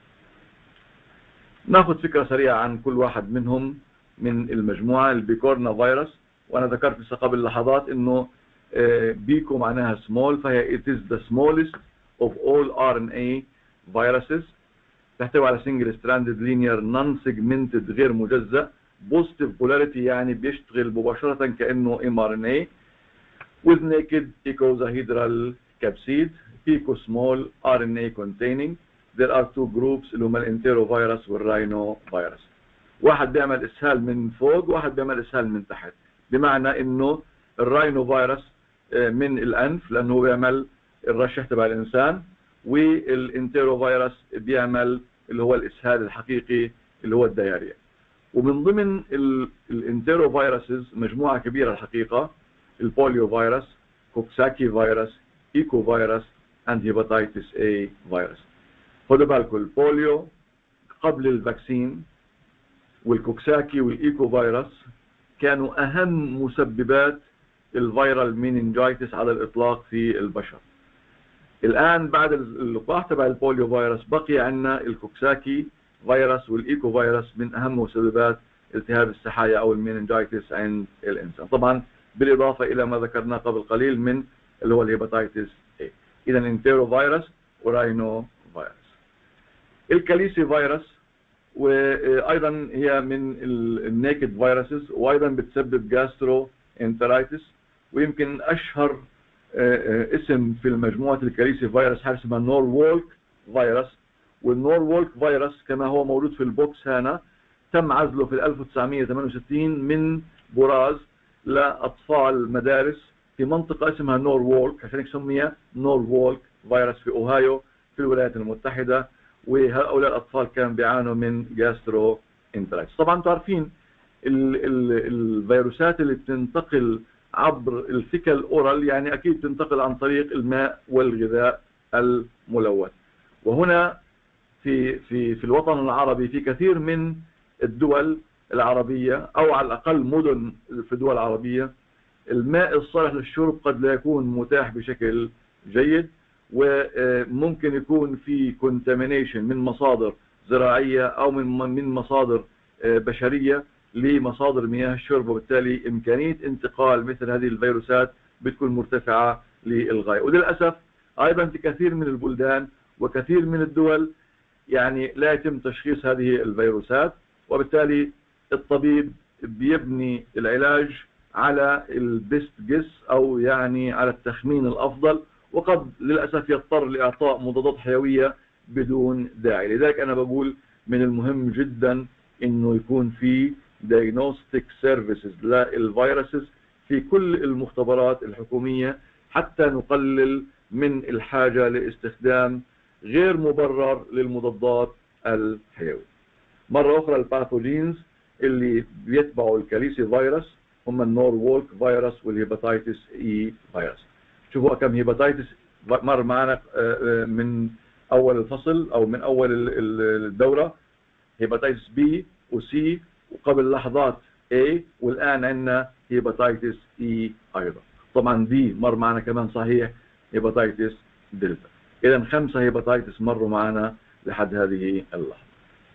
ناخذ فكره سريعه عن كل واحد منهم من المجموعه. البيكورنا فيروس، وانا ذكرت لسه قبل لحظات انه بيكو معناها small، فهي it is the smallest of all RNA viruses. تحتوي على single stranded linear non-segmented غير مجزأ positive polarity، يعني بيشتغل مباشرة كأنه mRNA with naked icosahedral capsid. pico small RNA containing. there are two groups اللي هما الانتيروفيروس والراينو فيروس. واحد بيعمل اسهال من فوق وواحد بيعمل اسهال من تحت، بمعنى انه الراينو فيروس من الانف لانه هو بيعمل الرشح تبع الانسان، والانتيروفيروس بيعمل اللي هو الاسهال الحقيقي اللي هو الدياريا. ومن ضمن الانتيروفيروسز مجموعه كبيره الحقيقه، البوليو فيروس، كوكساكي فيروس، ايكو فيروس، اند هيباتيتس اي فيروس. خدوا بالكم البوليو قبل الفاكسين والكوكساكي والايكو فيروس كانوا اهم مسببات الفيرال مينينجايتس على الاطلاق في البشر. الان بعد اللقاح تبع البوليو فيروس بقي عندنا الكوكساكي فيروس والايكو فيروس من اهم مسببات التهاب السحايا او المينينجايتس عند الانسان، طبعا بالاضافه الى ما ذكرناه قبل قليل من اللي هو الهيباتيتس اي. اذا انتيرو فيروس وراينو فيروس. الكاليسي فيروس وايضا هي من النيكد فيروسز، وايضا بتسبب جاسترو انترايتس، ويمكن اشهر اسم في مجموعه الكاليسي فيروس حاجه اسمها نور وولك فيروس. والنور وولك فيروس كما هو موجود في البوكس هنا تم عزله في 1968 من براز لاطفال مدارس في منطقه اسمها نور وولك، عشان سميها نور وولك فيروس في اوهايو في الولايات المتحده. وهؤلاء الاطفال كانوا بيعانوا من جاسترو انترايتس. طبعا انتم عارفين الفيروسات اللي بتنتقل عبر الفيكال اورال يعني اكيد تنتقل عن طريق الماء والغذاء الملوث. وهنا في الوطن العربي في كثير من الدول العربيه او على الاقل مدن في الدول العربيه الماء الصالح للشرب قد لا يكون متاح بشكل جيد، وممكن يكون في كونتامينيشن من مصادر زراعيه او من مصادر بشريه لمصادر مياه الشرب، وبالتالي امكانيه انتقال مثل هذه الفيروسات بتكون مرتفعه للغايه. وللاسف ايضا في كثير من البلدان وكثير من الدول يعني لا يتم تشخيص هذه الفيروسات، وبالتالي الطبيب بيبني العلاج على البيست جس او يعني على التخمين الافضل، وقد للاسف يضطر لاعطاء مضادات حيويه بدون داعي. لذلك انا بقول من المهم جدا انه يكون في diagnostic services للفيروسز في كل المختبرات الحكوميه حتى نقلل من الحاجه لاستخدام غير مبرر للمضادات الحيويه. مره اخرى الباثوجينز اللي بيتبعوا الكاليسي فيروس هم النور وولك فيروس والهيباتيتس اي فيروس. شوفوا كم هيباتيتس مر معنا من اول الفصل او من اول الدوره، هيباتيتس بي وسي وقبل لحظات A، والان عندنا هيباتيتس اي ايضا. طبعا دي مر معنا كمان صحيح هيباتيتس دلتا. اذا 5 هيباتيتس مروا معنا لحد هذه اللحظه.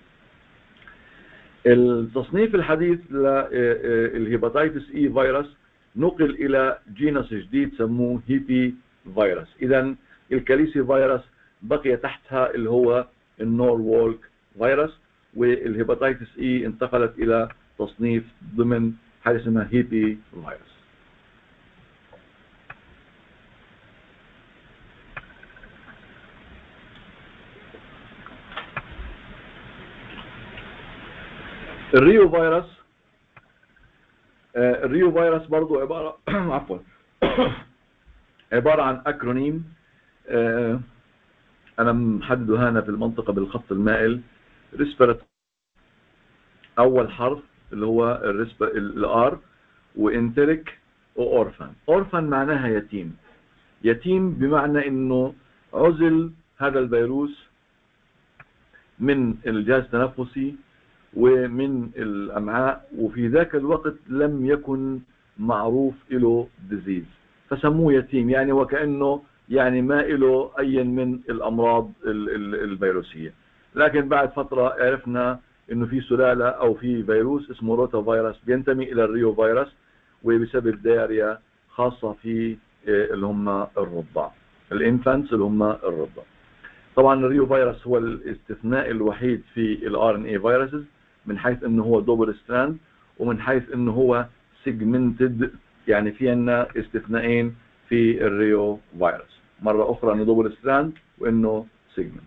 التصنيف الحديث للهيباتيتس اي فيروس نقل الى جينس جديد سموه هيبي فيروس. اذا الكاليسي فيروس بقي تحتها اللي هو النور وولك فيروس، والهيباتيتس اي انتقلت الى تصنيف ضمن حاجه اسمها هيبي فيروس. الريو فيروس، الريو فيروس برضو عبارة عفوا عبارة عن اكرونيم انا محدده هنا في المنطقة بالخط المائل. ريسبيرات اول حرف اللي هو الار، وانتريك واورفان. اورفان معناها يتيم. يتيم بمعنى انه عزل هذا الفيروس من الجهاز التنفسي ومن الامعاء، وفي ذاك الوقت لم يكن معروف له ديزيز فسموه يتيم، يعني وكأنه يعني ما له اي من الامراض الفيروسيه. لكن بعد فتره عرفنا انه في سلاله او في فيروس اسمه روتا فيروس بينتمي الى الريو فيروس وبسبب دياريا خاصة في اللي هم الرضع، الانفانتس اللي هم الرضع. طبعا الريو فيروس هو الاستثناء الوحيد في الار ان اي فيروسز من حيث انه هو دوبل ستراند، ومن حيث انه هو سيجمنتد، يعني في عندنا استثناءين في الريو فيروس، مرة اخرى انه دوبل ستراند وانه سيجمنتد.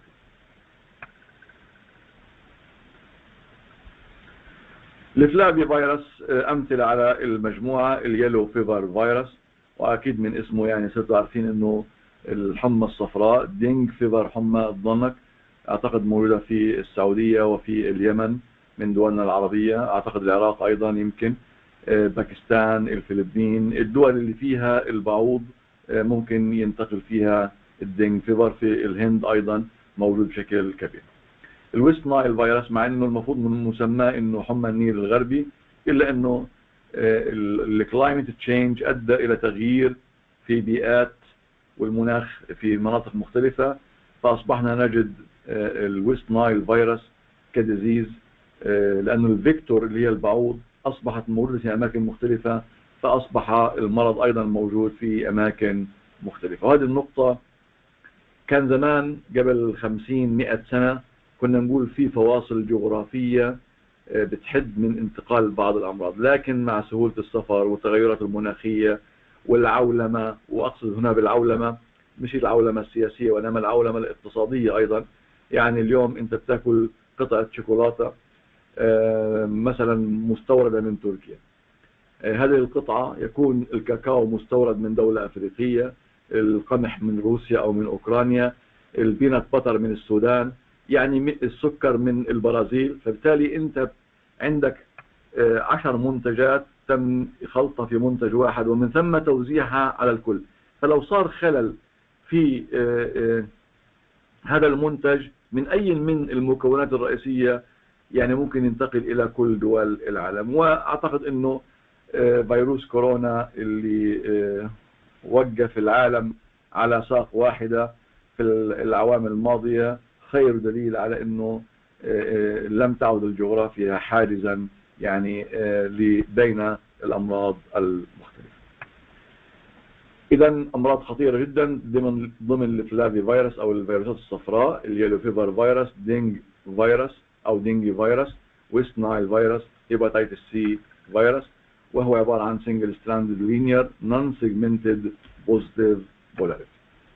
الفلافي فيروس امثله على المجموعه اليلو فيفر فيروس، واكيد من اسمه يعني صرتوا عارفين انه الحمى الصفراء دينج فيفر، حمى الضنك، اعتقد موجوده في السعوديه وفي اليمن من دولنا العربيه، اعتقد العراق ايضا، يمكن باكستان، الفلبين، الدول اللي فيها البعوض ممكن ينتقل فيها الدينج فيفر. في الهند ايضا موجود بشكل كبير. الويست نايل فيروس مع انه المفروض من مسماه انه حمى النيل الغربي، الا انه الكلايمت تشينج ادى الى تغيير في بيئات والمناخ في مناطق مختلفه، فاصبحنا نجد الويست نايل فيروس كديزيز، لانه الفيكتور اللي هي البعوض اصبحت موجوده في اماكن مختلفه، فاصبح المرض ايضا موجود في اماكن مختلفه. وهذه النقطه كان زمان قبل 50-100 سنه كنا نقول في فواصل جغرافية بتحد من انتقال بعض الأمراض، لكن مع سهولة السفر والتغيرات المناخية والعولمة، وأقصد هنا بالعولمة مش العولمة السياسية وإنما العولمة الاقتصادية أيضا. يعني اليوم أنت بتاكل قطعة شوكولاتة مثلا مستوردة من تركيا، هذه القطعة يكون الكاكاو مستورد من دولة أفريقية، القمح من روسيا أو من أوكرانيا، البينات باتر من السودان، يعني السكر من البرازيل. فبالتالي انت عندك 10 منتجات تم خلطها في منتج واحد ومن ثم توزيعها على الكل. فلو صار خلل في هذا المنتج من اي من المكونات الرئيسية يعني ممكن ينتقل الى كل دول العالم. واعتقد انه فيروس كورونا اللي وقف العالم على ساق واحدة في الأعوام الماضية خير دليل على أنه لم تعد الجغرافيا حاجزا يعني بين الأمراض المختلفة. إذا أمراض خطيرة جدا ضمن الفلافي فيروس أو الفيروسات الصفراء، اليلو فيفر فيروس، دينج فيروس أو دينجي فيروس، ويست نايل فيروس، هيباتيتس سي فيروس، وهو عبارة عن single stranded linear non-segmented positive polarity.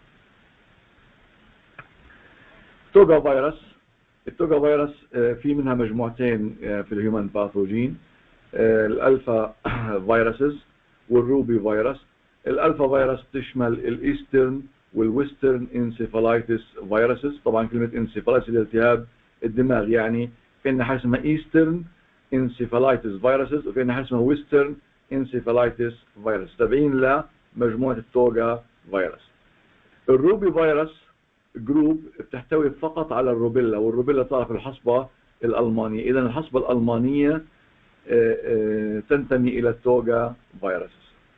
توغا فيروس، التوغا فيروس في منها مجموعتين في الهيومن باثوجين، الالفا فيروسز والروبي فيروس. الالفا فيروس تشمل الايسترن والويسترن انسيفالايتس فيروسز. طبعا كلمة انسيفالايتس الالتهاب الدماغ، يعني في حاجة اسمها ايسترن انسيفالايتس فيروسز وفي حاجة اسمها ويسترن انسيفالايتس فيروس، تابعين لمجموعة التوغا فيروس. الروبي فيروس جروب بتحتوي فقط على الروبيلا، والروبيلا تعرف الحصبة الألمانية، إذا الحصبة الألمانية تنتمي إلى التوغا فيروس.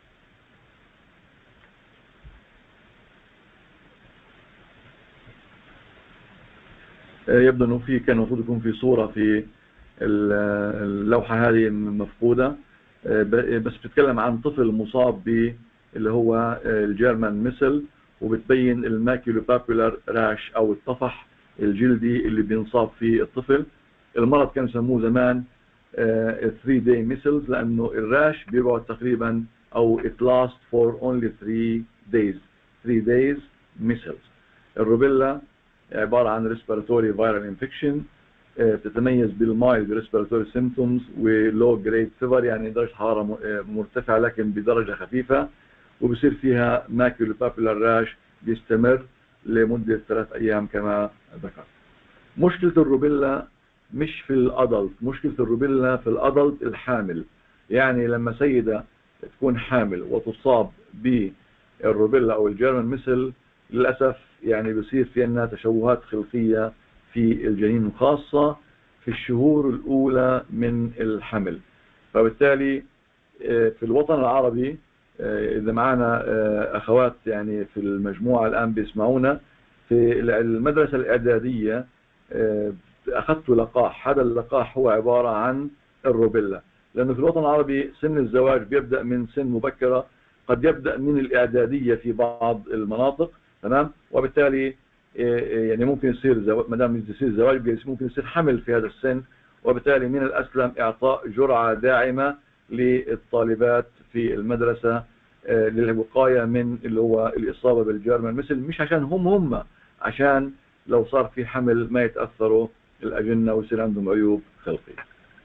يبدو أنه كان المفروض يكون في صورة في اللوحة هذه مفقودة، بس بتتكلم عن طفل مصاب اللي هو الجيرمان ميسل، وبتبين الماكيولو بابولار راش أو الطفح الجلدي اللي بينصاب فيه الطفل. المرض كان يسموه زمان 3 day measles، لأنه الراش بيقعد تقريبا أو it lasts for only 3 days 3 days measles. الروبيلا عبارة عن respiratory viral infection، بتتميز بالمايلد respiratory symptoms ولو جريد فيفر، يعني درجة حرارة مرتفعة لكن بدرجة خفيفة، وبصير فيها ماكيولو بابولار راش بيستمر لمدة 3 أيام كما ذكرت. مشكلة الروبيلا مش في الأدلت، مشكلة الروبيلا في الأدلت الحامل. يعني لما سيدة تكون حامل وتصاب بالروبيلا أو الجيرمان ميسل، للأسف يعني بيصير في عندنا تشوهات خلقية في الجنين، خاصة في الشهور الأولى من الحمل. فبالتالي في الوطن العربي إذا معنا أخوات يعني في المجموعة الآن بيسمعونا، في المدرسة الإعدادية أخذت لقاح. هذا اللقاح هو عبارة عن الروبيلا، لأنه في الوطن العربي سن الزواج بيبدأ من سن مبكرة، قد يبدأ من الإعدادية في بعض المناطق، تمام، وبالتالي يعني ممكن يصير ما دام يصير زواج ممكن يصير حمل في هذا السن، وبالتالي من الأسلم إعطاء جرعة داعمة للطالبات في المدرسة للوقاية من اللي هو الإصابة بالجرم مثل، مش عشان هم عشان لو صار في حمل ما يتأثروا الأجنة ويصير عندهم عيوب خلقية.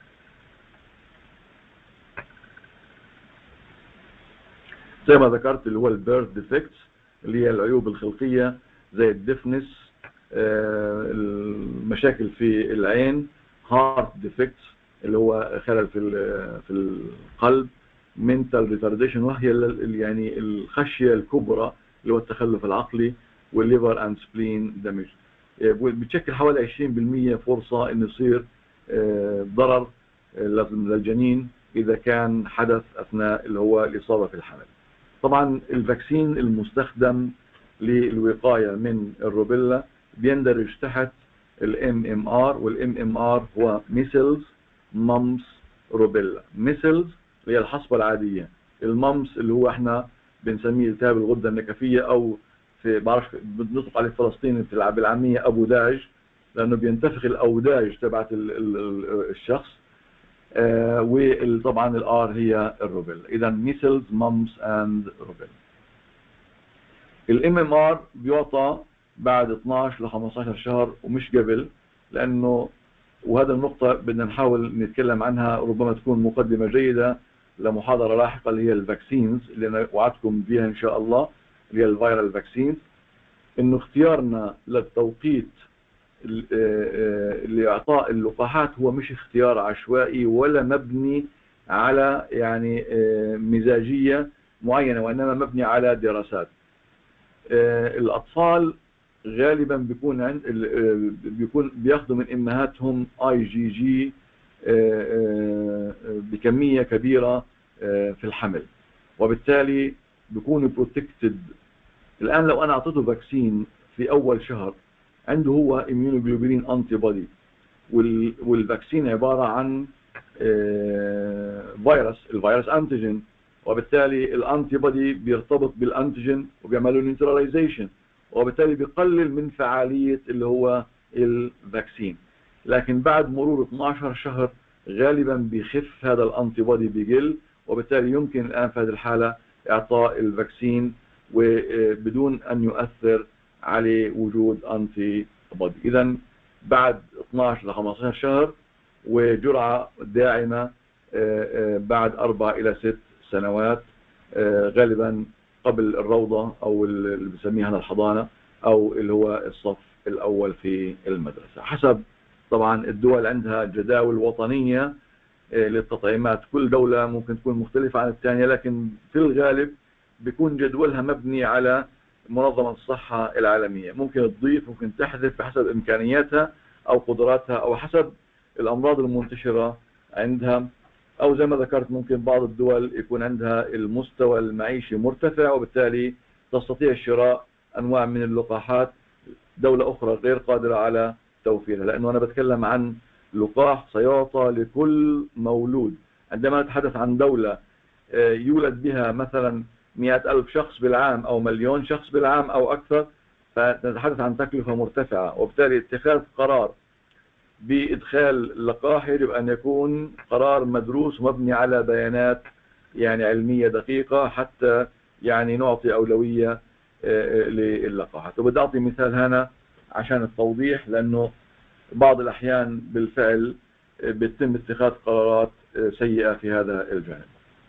زي ما ذكرت اللي هو البيرث ديفكتس اللي هي العيوب الخلقية زي الدفنس، المشاكل في العين، هارت ديفكتس اللي هو خلل في القلب، mental retardation وهي يعني الخشية الكبرى اللي هو التخلف العقلي، والليفر اند سبلين دامج. بتشكل حوالي 20% فرصة انه يصير ضرر للجنين اذا كان حدث اثناء اللي هو الاصابة في الحمل. طبعا الفاكسين المستخدم للوقاية من الروبيلا بيندرج تحت الMMR، والMMR هو ميسلز مامس روبيلا. ميسلز هي الحصبة العادية، المامس اللي هو احنا بنسميه التهاب الغدة النكفية، او في بعرفش بنطلق عليه فلسطيني بالعامية ابو داج، لانه بينتفخ الاوداج تبعت الشخص. وطبعا الار هي الروبيلا. اذا ميسلز مامس اند روبيلا. الMMR بيعطى بعد 12 ل 15 شهر ومش قبل، لانه وهذا النقطة بدنا نحاول نتكلم عنها، ربما تكون مقدمة جيدة لمحاضرة لاحقة اللي هي الفاكسينز اللي أنا وعدتكم بها إن شاء الله، اللي هي الفيرال فاكسينز. إنه اختيارنا للتوقيت لإعطاء اللقاحات هو مش اختيار عشوائي ولا مبني على يعني مزاجية معينة، وإنما مبني على دراسات. الأطفال غالبا بيكون بياخذوا من امهاتهم IgG بكمية كبيرة في الحمل، وبالتالي بيكونوا بروتكتد. الآن لو أنا أعطيته فاكسين في أول شهر عنده هو immunoglobulin antibody، والفاكسين عبارة عن الفيروس أنتيجين، وبالتالي الأنتيبودي بيرتبط بالأنتيجين وبيعملوا نيوتراليزيشن، وبالتالي بيقلل من فعالية اللي هو الفاكسين. لكن بعد مرور 12 شهر غالبا بيخف هذا الانتيبودي، بيقل، وبالتالي يمكن الآن في هذه الحالة إعطاء الفاكسين وبدون أن يؤثر عليه وجود انتيبودي. إذا بعد 12 ل 15 شهر، وجرعة داعمة بعد 4 إلى 6 سنوات، غالبا قبل الروضة أو اللي بنسميها الحضانة أو اللي هو الصف الأول في المدرسة. حسب طبعا الدول عندها جداول وطنية للتطعيمات، كل دولة ممكن تكون مختلفة عن الثانية، لكن في الغالب بيكون جدولها مبني على منظمة الصحة العالمية. ممكن تضيف، ممكن تحذف بحسب إمكانياتها أو قدراتها أو حسب الأمراض المنتشرة عندها، أو زي ما ذكرت ممكن بعض الدول يكون عندها المستوى المعيشي مرتفع، وبالتالي تستطيع شراء أنواع من اللقاحات دولة أخرى غير قادرة على توفيرها. لأنه أنا بتكلم عن لقاح سيعطى لكل مولود. عندما نتحدث عن دولة يولد بها مثلا 100,000 شخص بالعام أو 1,000,000 شخص بالعام أو أكثر، فنتحدث عن تكلفة مرتفعة، وبالتالي اتخاذ قرار بإدخال اللقاح يجب أن يكون قرار مدروس ومبني على بيانات يعني علمية دقيقة، حتى يعني نعطي أولوية للقاحات. وبدي أعطي مثال هنا عشان التوضيح، لأنه بعض الأحيان بالفعل بيتم اتخاذ قرارات سيئة في هذا الجانب.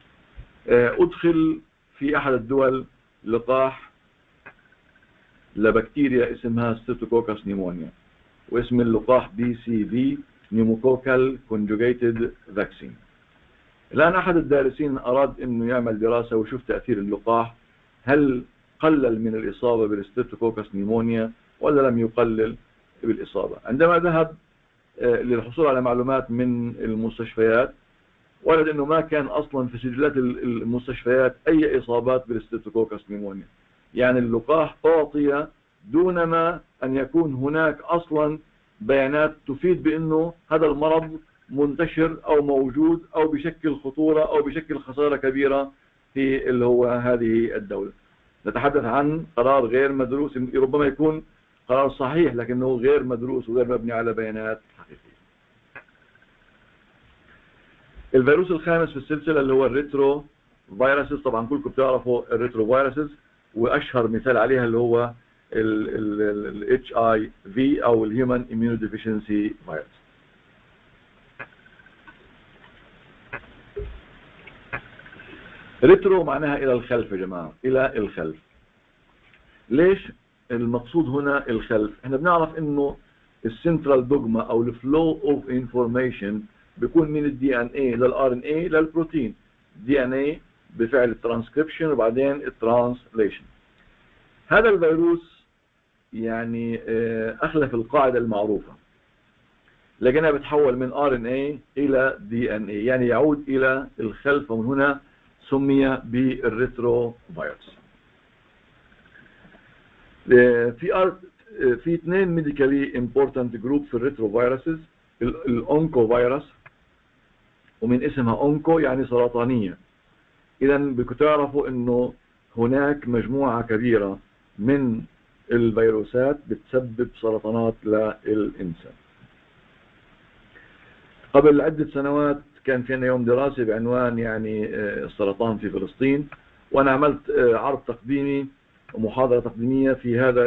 أدخل في أحد الدول لقاح لبكتيريا اسمها ستريبتوكوكس نيمونيا، واسم اللقاح BCV Pneumococcal Conjugated Vaccine. الآن أحد الدارسين أراد أنه يعمل دراسة ويشوف تأثير اللقاح، هل قلل من الإصابة بالستريبتوكوكس نيمونيا ولا لم يقلل بالإصابة. عندما ذهب للحصول على معلومات من المستشفيات، وجد أنه ما كان أصلا في سجلات المستشفيات أي إصابات بالستريبتوكوكس نيمونيا. يعني اللقاح أعطي دونما أن يكون هناك أصلا بيانات تفيد بأنه هذا المرض منتشر أو موجود أو بشكل خطورة أو بشكل خسارة كبيرة في اللي هو هذه الدولة. نتحدث عن قرار غير مدروس، ربما يكون قرار صحيح لكنه غير مدروس وغير مبني على بيانات حقيقية. الفيروس الخامس في السلسلة اللي هو الريترو فيروسز. طبعا كلكم بتعرفوا الريترو فيروسز، واشهر مثال عليها اللي هو ال HIV او الهيومن immunodeficiency فيروس. ريترو معناها الى الخلف يا جماعة، الى الخلف. ليش المقصود هنا الخلف؟ احنا بنعرف انه السنترال دوجما او الفلو اوف انفورميشن بيكون من الدي ان اي للار ان اي للبروتين. دي ان اي بفعل الترانسكريبشن وبعدين الترانسليشن. هذا الفيروس يعني اخلف القاعدة المعروفة، لقينا بتحول من ار ان اي الى دي ان اي، يعني يعود الى الخلف، ومن هنا سمي بالريترو فيروس. في اثنين ميديكالي امبورتنت جروب في الريترو فيروسز، الاونكو فيروس، ومن اسمها اونكو يعني سرطانية. اذا بدكم تعرفوا انه هناك مجموعة كبيرة من الفيروسات بتسبب سرطانات للإنسان. قبل عدة سنوات كان في يوم دراسي بعنوان يعني السرطان في فلسطين، وأنا عملت عرض تقديمي ومحاضرة تقديمية في هذا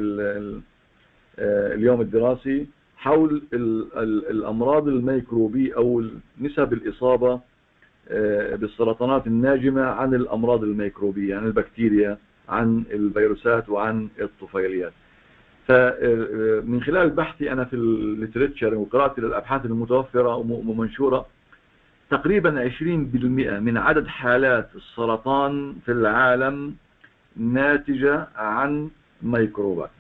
اليوم الدراسي حول الأمراض الميكروبية أو نسب الإصابة بالسرطانات الناجمة عن الأمراض الميكروبية، عن البكتيريا، عن الفيروسات، وعن الطفيليات. فمن خلال بحثي أنا في الليتريتشر وقراءتي للأبحاث المتوفرة ومنشورة، تقريبا 20% من عدد حالات السرطان في العالم ناتجة عن ميكروبات.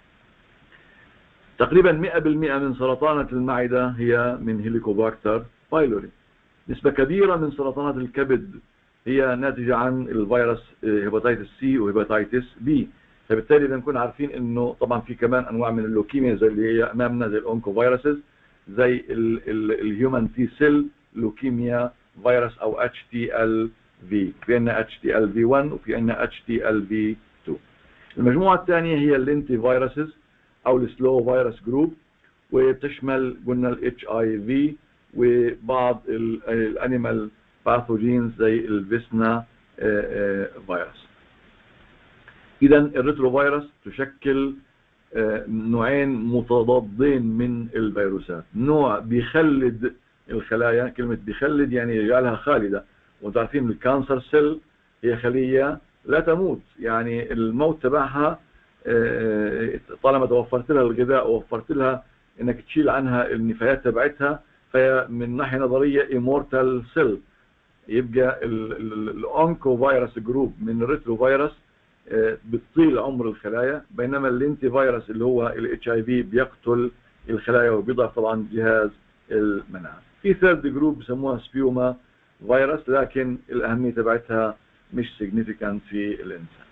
تقريبا 100% من سرطانات المعدة هي من هيليكوباكتر بايلوري. نسبة كبيرة من سرطانات الكبد هي ناتجة عن الفيروس هيباتيتس سي وهيباتيتس بي. فبالتالي بنكون عارفين انه طبعا في كمان انواع من اللوكيميا زي اللي هي امامنا زي الاونكو فيروسز، زي الهيومن تي سيل لوكيميا فيروس او اتش تي ال في، في عندنا اتش تي ال في 1 وفي عندنا اتش تي ال في 2. المجموعة الثانية هي اللينتي فيروسز او السلو فيروس جروب، وبتشمل قلنا الاتش اي في وبعض الانيمال باثوجينز زي الفيسنا فيروس. اذا الريترو فيروس تشكل نوعين متضادين من الفيروسات. نوع بيخلد الخلايا، كلمة بيخلد يعني يجعلها خالدة، وانتم عارفين الكانسر سيل هي خلية لا تموت، يعني الموت تبعها طالما توفرت لها الغذاء ووفرت لها انك تشيل عنها النفايات تبعتها، فهي من ناحية نظرية immortal cell. يبقى الاونكو فيروس جروب من الريترو فيروس بتطيل عمر الخلايا، بينما اللينتي فيروس اللي هو الاتش اي في بيقتل الخلايا وبيضعف طبعا جهاز المناعة. في ثيرد جروب بسموها سبيوما فيروس، لكن الأهمية تبعتها مش significant في الإنسان.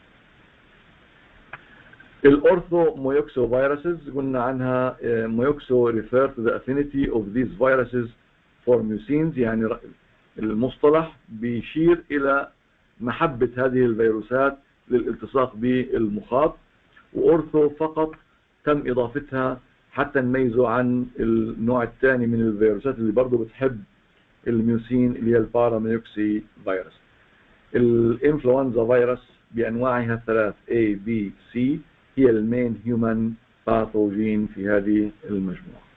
الأورثو ميوكسو فيروسز قلنا عنها ميوكسو refer to the affinity of these viruses for mucins، يعني المصطلح بيشير إلى محبة هذه الفيروسات للالتصاق بالمخاط، وأورثو فقط تم إضافتها حتى نميزه عن النوع الثاني من الفيروسات اللي برضه بتحب الميوسين اللي هي الباراميوكسي فيروس. الانفلونزا فيروس بأنواعها الثلاث A B C هي المين هيومن باثوجين في هذه المجموعة.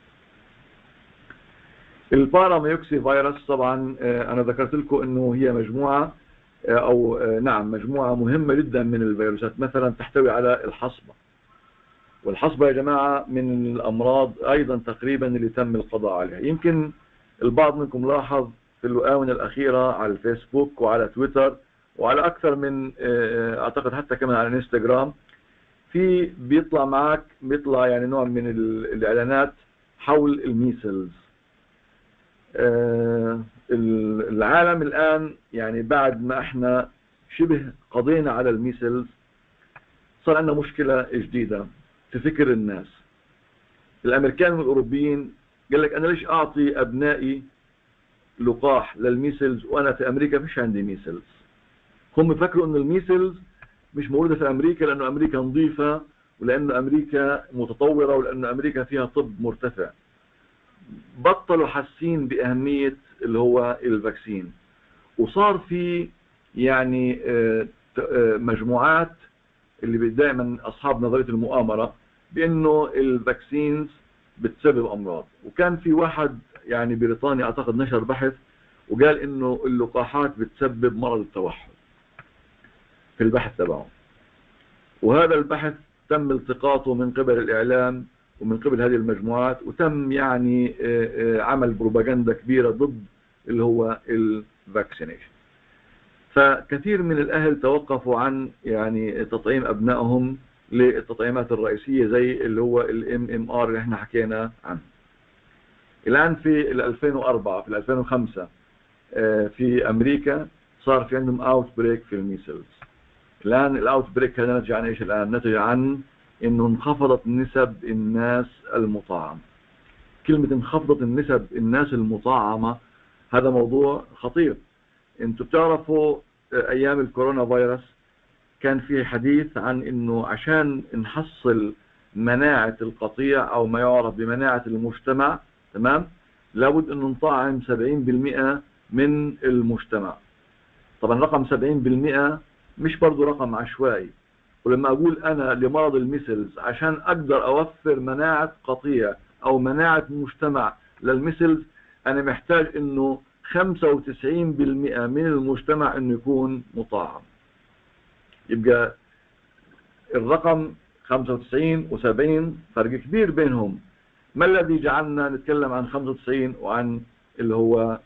الباراميوكسي فيروس طبعا أنا ذكرت لكم أنه هي مجموعة أو نعم مجموعة مهمة جدا من الفيروسات، مثلا تحتوي على الحصبة، والحصبة يا جماعة من الأمراض أيضا تقريبا اللي تم القضاء عليها. يمكن البعض منكم لاحظ في الآونة الأخيرة على الفيسبوك وعلى تويتر وعلى أكثر من أعتقد حتى كمان على الانستغرام في بيطلع يعني نوع من الإعلانات حول الميسلز. العالم الآن يعني بعد ما احنا شبه قضينا على الميسلز صار عندنا مشكلة جديدة في فكر الناس. الأمريكان والأوروبيين قال لك أنا ليش أعطي أبنائي لقاح للميسلز وأنا في أمريكا مش عندي ميسلز. هم فكروا ان الميسلز مش موجودة في امريكا لانه امريكا نظيفة ولان امريكا متطورة ولان امريكا فيها طب مرتفع. بطلوا حاسين باهمية اللي هو الفاكسين، وصار في يعني مجموعات اللي دائما اصحاب نظرية المؤامرة بانه الفاكسينز بتسبب امراض. وكان في واحد يعني بريطاني اعتقد نشر بحث وقال انه اللقاحات بتسبب مرض التوحد في البحث تبعه، وهذا البحث تم التقاطه من قبل الاعلام ومن قبل هذه المجموعات، وتم يعني عمل بروباغندا كبيرة ضد اللي هو الفاكسينيشن. فكثير من الاهل توقفوا عن يعني تطعيم ابنائهم للتطعيمات الرئيسية زي اللي هو MMR اللي احنا حكينا عنه. الان في 2004 في 2005 في امريكا صار في عندهم اوت بريك في الميسلز. الان الاوت بريك هذا نتج عن ايش؟ الان نتج عن انه انخفضت نسب الناس المطعمة. كلمة انخفضت النسب الناس المطعمة هذا موضوع خطير. انتوا بتعرفوا ايام الكورونا فيروس كان في حديث عن انه عشان نحصل مناعة القطيع او ما يعرف بمناعة المجتمع، تمام، لابد انه نطعم 70% من المجتمع. طبعا رقم 70% مش برضو رقم عشوائي. ولما اقول انا لمرض الميسلز عشان اقدر اوفر مناعة قطيع او مناعة مجتمع للميسلز، انا محتاج انه 95% من المجتمع انه يكون مطعم. يبقى الرقم 95 و70 فرق كبير بينهم. ما الذي جعلنا نتكلم عن 95 وعن اللي هو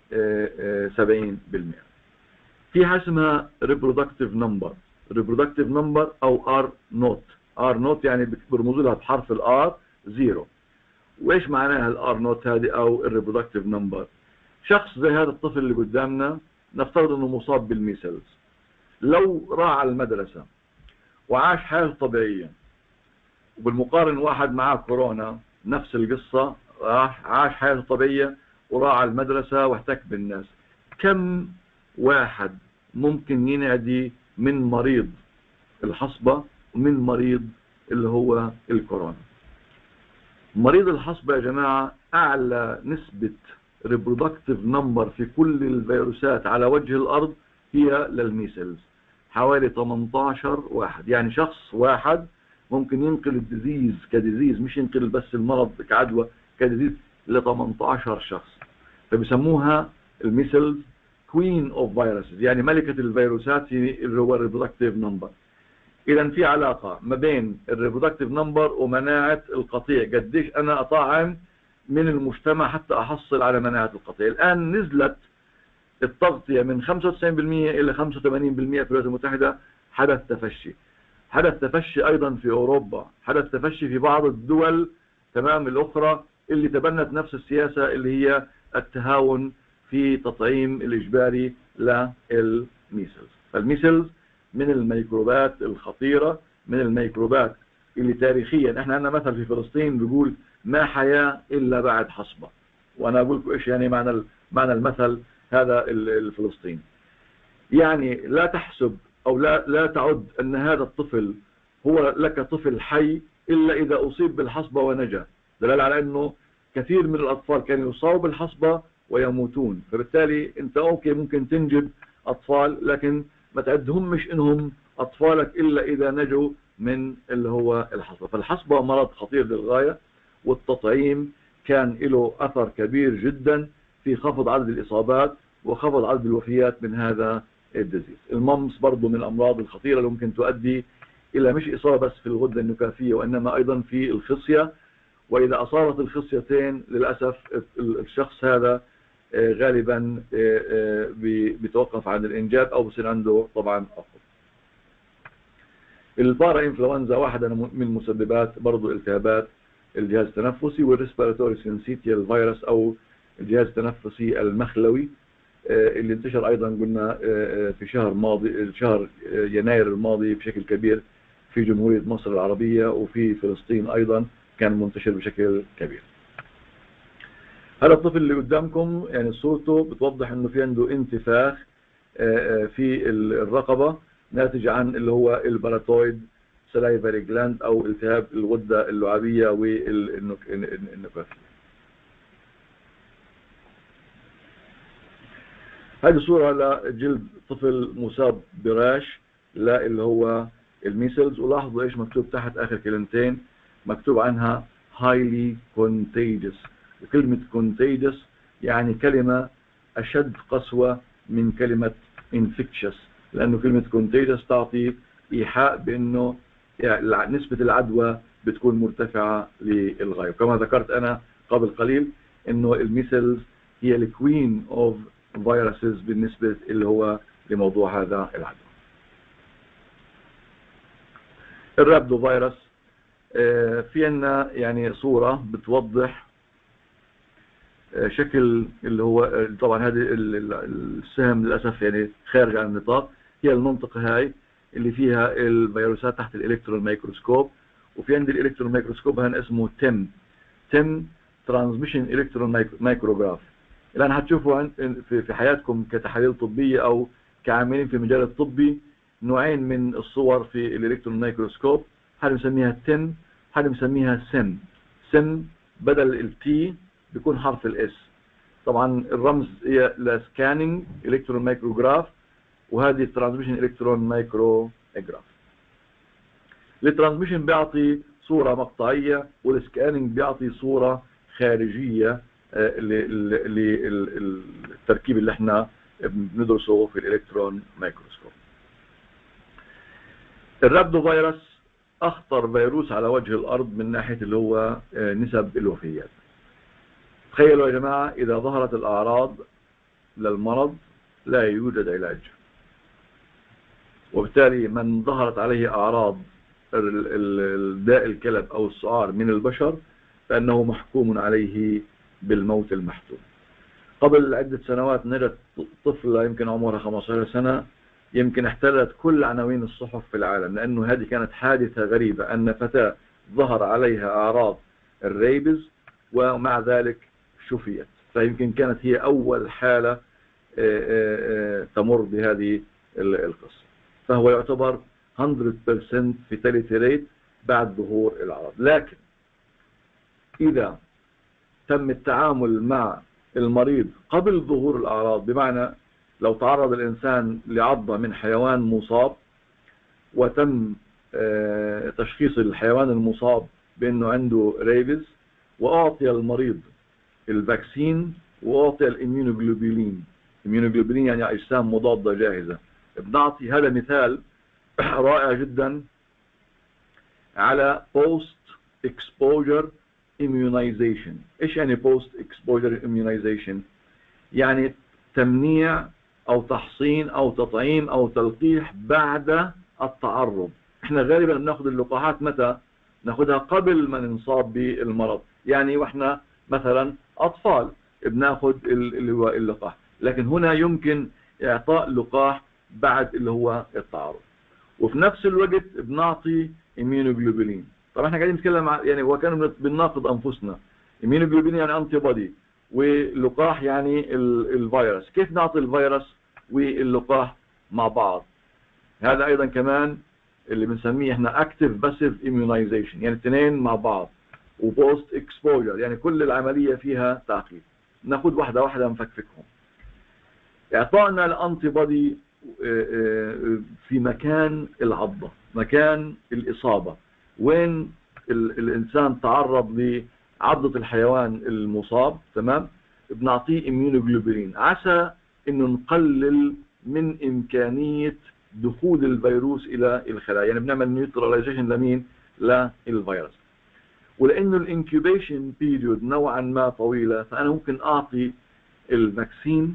70%؟ في حاجة اسمها reproductive number او R naught يعني برمزوا لها بحرف الR 0. وايش معناها الR naught هذه او reproductive number؟ شخص زي هذا الطفل اللي قدامنا نفترض انه مصاب بالميسلز، لو راح على المدرسة وعاش حياته طبيعية، وبالمقارن واحد معاه كورونا نفس القصة، عاش حياته طبيعية وراح على المدرسة واحتك بالناس، كم واحد ممكن ينعدي من مريض الحصبة ومن مريض اللي هو الكورونا؟ مريض الحصبة يا جماعة أعلى نسبة reproductive number في كل الفيروسات على وجه الأرض هي للميسلز، حوالي 18 واحد. يعني شخص واحد ممكن ينقل الديزيز كديزيز، مش ينقل بس المرض كعدوى، كديزيز ل 18 شخص. فبيسموها الميسلز كوين اوف فيروسز، يعني ملكة الفيروسات اللي هو الريبرودكتيف نمبر. اذا في علاقة ما بين الريبرودكتيف نمبر ومناعة القطيع، قديش انا اطعم من المجتمع حتى احصل على مناعة القطيع. الان نزلت التغطية من 95% الى 85% في الولايات المتحدة. حدث تفشي ايضا في اوروبا، حدث تفشي في بعض الدول تمام الاخرى اللي تبنت نفس السياسة اللي هي التهاون في تطعيم الاجباري للميسلز. فالميسلز من الميكروبات الخطيرة، من الميكروبات اللي تاريخيا احنا عندنا مثل في فلسطين بيقول ما حياة الا بعد حصبة. وانا اقول لكم ايش يعني معنى المثل هذا الفلسطيني. يعني لا تحسب او لا تعد ان هذا الطفل هو لك طفل حي الا اذا اصيب بالحصبة ونجا، دلالة على انه كثير من الاطفال كانوا يصابوا بالحصبة ويموتون. فبالتالي انت اوكي ممكن تنجب اطفال لكن ما تعدهمش انهم اطفالك الا اذا نجوا من اللي هو الحصبة. فالحصبة مرض خطير للغاية، والتطعيم كان له اثر كبير جدا في خفض عدد الاصابات وخفض عدد الوفيات من هذا الديزيز. الممس برضو من الامراض الخطيرة اللي ممكن تؤدي الى مش اصابة بس في الغدة النكافية وانما ايضا في الخصية. واذا اصابت الخصيتين للاسف الشخص هذا غالبا بيتوقف عن الانجاب او بصير عنده طبعا أخر. البارا انفلونزا واحدة من مسببات برضو التهابات الجهاز التنفسي، والريسبيراتوري سينسيتيال فيروس او الجهاز التنفسي المخلوي اللي انتشر ايضا قلنا في شهر يناير الماضي بشكل كبير في جمهورية مصر العربية وفي فلسطين ايضا كان منتشر بشكل كبير. هذا الطفل اللي قدامكم يعني صورته بتوضح انه في عنده انتفاخ في الرقبة ناتج عن اللي هو الباراتويد سلايفري جلاند أو التهاب الغدة اللعابية والنكافية. هذه صورة لجلد طفل مصاب براش لا اللي هو الميسلز، ولاحظوا ايش مكتوب تحت اخر كلمتين، مكتوب عنها highly contagious، وكلمة contagious يعني كلمة اشد قسوة من كلمة infectious، لانه كلمة contagious تعطي ايحاء بانه يعني نسبة العدوى بتكون مرتفعة للغاية. كما ذكرت انا قبل قليل انه الميسلز هي الكوين اوف فيروسز بالنسبة اللي هو لموضوع هذا العدوى. الرابدو فيروس في عنا يعني صورة بتوضح شكل اللي هو طبعا هذه السهم للأسف يعني خارج عن النطاق، هي المنطقة هاي اللي فيها الفيروسات تحت الإلكترون ميكروسكوب، وفي عندي الإلكترون ميكروسكوب هنا اسمه تيم ترانسميشن إلكترون مايكروغراف. الآن هتشوفوا في حياتكم كتحاليل طبية أو كعاملين في المجال الطبي نوعين من الصور في الإلكترون مايكروسكوب، حاجة بنسميها تيم، حاجة بنسميها سم بدل التي بيكون حرف الاس. طبعا الرمز هي لسكانينج إلكترون مايكروغراف، وهذه الترانسميشن إلكترون مايكروغراف. الترانسميشن بيعطي صورة مقطعية، والسكانينج بيعطي صورة خارجية للتركيب اللي احنا بندرسه في الإلكترون مايكروسكوب. الرابدو فيروس أخطر فيروس على وجه الأرض من ناحية اللي هو نسب الوفيات. تخيلوا يا جماعة إذا ظهرت الأعراض للمرض لا يوجد علاج، وبالتالي من ظهرت عليه أعراض داء الكلب أو السعار من البشر فإنه محكوم عليه بالموت المحتوم. قبل عدة سنوات نجت طفلة يمكن عمرها 15 سنة يمكن احتلت كل عناوين الصحف في العالم، لأنه هذه كانت حادثة غريبة أن فتاة ظهر عليها أعراض الريبز ومع ذلك شفيت، فيمكن كانت هي أول حالة تمر بهذه القصة. فهو يعتبر 100% fatality rate بعد ظهور الأعراض. لكن إذا تم التعامل مع المريض قبل ظهور الأعراض، بمعنى لو تعرض الإنسان لعضة من حيوان مصاب وتم تشخيص الحيوان المصاب بأنه عنده ريبز، وأعطي المريض الفاكسين وأعطي الإميونوجلوبولين. الإميونوجلوبولين يعني أجسام مضادة جاهزة. بنعطي هذا مثال رائع جدا على post exposure immunization. إيش يعني post exposure immunization؟ يعني تمنيع أو تحصين أو تطعيم أو تلقيح بعد التعرض. احنا غالبا بناخذ اللقاحات متى؟ ناخذها قبل ما نصاب بالمرض، يعني واحنا مثلا أطفال بناخذ اللي هو اللقاح، لكن هنا يمكن إعطاء لقاح بعد اللي هو التعرض. وفي نفس الوقت بنعطي immunoglobulin. طبعا احنا قاعدين نتكلم يعني وكانوا بنناقض أنفسنا. immunoglobulin يعني انتي بودي، واللقاح يعني الفيروس. كيف نعطي الفيروس واللقاح مع بعض؟ هذا ايضا كمان اللي بنسميه احنا active passive immunization، يعني الاثنين مع بعض. وبوست اكسبوجر يعني كل العملية فيها تعقيد. ناخذ واحدة واحدة نفكفكهم. اعطائنا الانتي بودي في مكان العضة، مكان الإصابة، وين الإنسان تعرض لعضة الحيوان المصاب، تمام؟ بنعطيه immunoglobulin عسى انه نقلل من إمكانية دخول الفيروس إلى الخلايا، يعني بنعمل نيوتراليزيشن لمين؟ للفيروس. ولأنه الانكيوبيشن بيريود نوعا ما طويلة، فأنا ممكن أعطي الفاكسين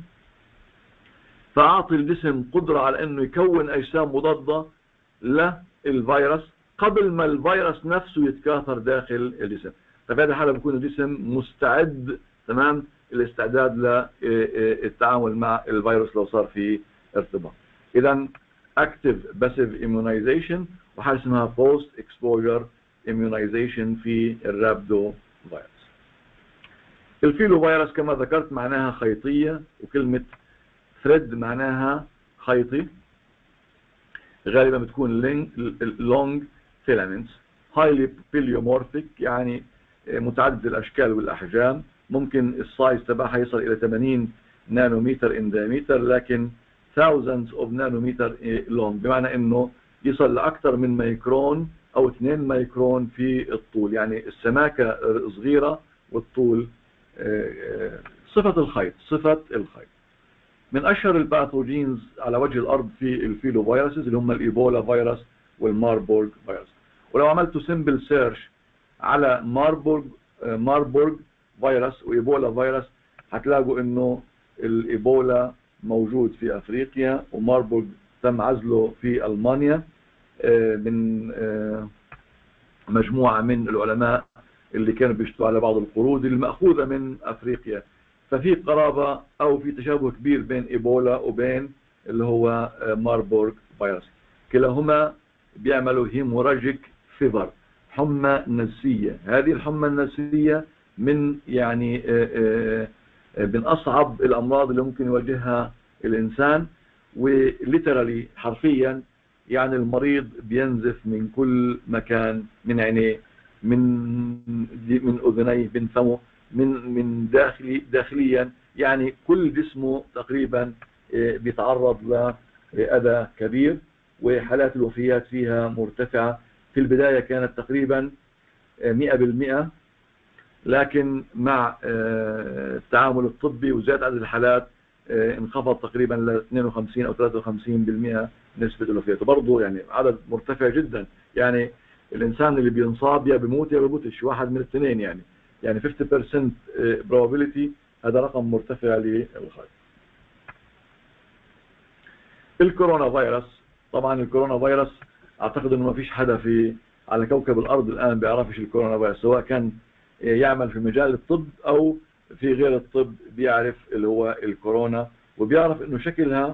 فأعطي الجسم قدرة على أنه يكون أجسام مضادة للفيروس قبل ما الفيروس نفسه يتكاثر داخل الجسم. ففي هذه الحالة بيكون الجسم مستعد تمام الاستعداد للتعامل مع الفيروس لو صار في ارتباط. إذا active passive immunization وحاجة اسمها post exposure immunization في الرابدو فيروس. الفيلو فيروس كما ذكرت معناها خيطية، وكلمة ثريد معناها خيطي، غالبا بتكون لونج فيلامنتس، هايلي بليومورفيك يعني متعدد الاشكال والاحجام، ممكن السايز تبعها يصل الى 80 نانومتر ان دايمتر، لكن thousands of نانومتر لونج، بمعنى انه يصل لاكثر من ميكرون او 2 ميكرون في الطول، يعني السماكه صغيره والطول. صفه الخيط من اشهر الباثوجينز على وجه الارض في الفيلو فيروسز اللي هم الايبولا فيروس والماربورغ فيروس. ولو عملتوا سمبل سيرش على ماربورغ فيروس وايبولا فيروس هتلاقوا انه الايبولا موجود في افريقيا، وماربورغ تم عزله في المانيا من مجموعه من العلماء اللي كانوا بيشتغلوا على بعض القرود المأخوذه من افريقيا. ففي قرابه او في تشابه كبير بين ايبولا وبين اللي هو ماربورغ فيروس. كلاهما بيعملوا هيموراجيك فيفر، حمى نسيه. هذه الحمى النسيه من يعني من اصعب الامراض اللي ممكن يواجهها الانسان، وليترالي حرفيا يعني المريض بينزف من كل مكان، من عينيه، من اذنيه، من فمه، من داخليا، يعني كل جسمه تقريبا بيتعرض لأذى كبير، وحالات الوفيات فيها مرتفعة. في البداية كانت تقريبا 100%، لكن مع التعامل الطبي وزيادة عدد الحالات انخفض تقريبا ل 52 أو 53% نسبة الوفيات. برضه يعني عدد مرتفع جدا، يعني الإنسان اللي بينصاب يا بيموت يا بيموتش، واحد من الاثنين يعني 50% probability. هذا رقم مرتفع للخيط. الكورونا فيروس، طبعا الكورونا فيروس اعتقد انه ما فيش حدا على كوكب الارض الان بيعرفش الكورونا فيروس، سواء كان يعمل في مجال الطب او في غير الطب بيعرف اللي هو الكورونا، وبيعرف انه شكل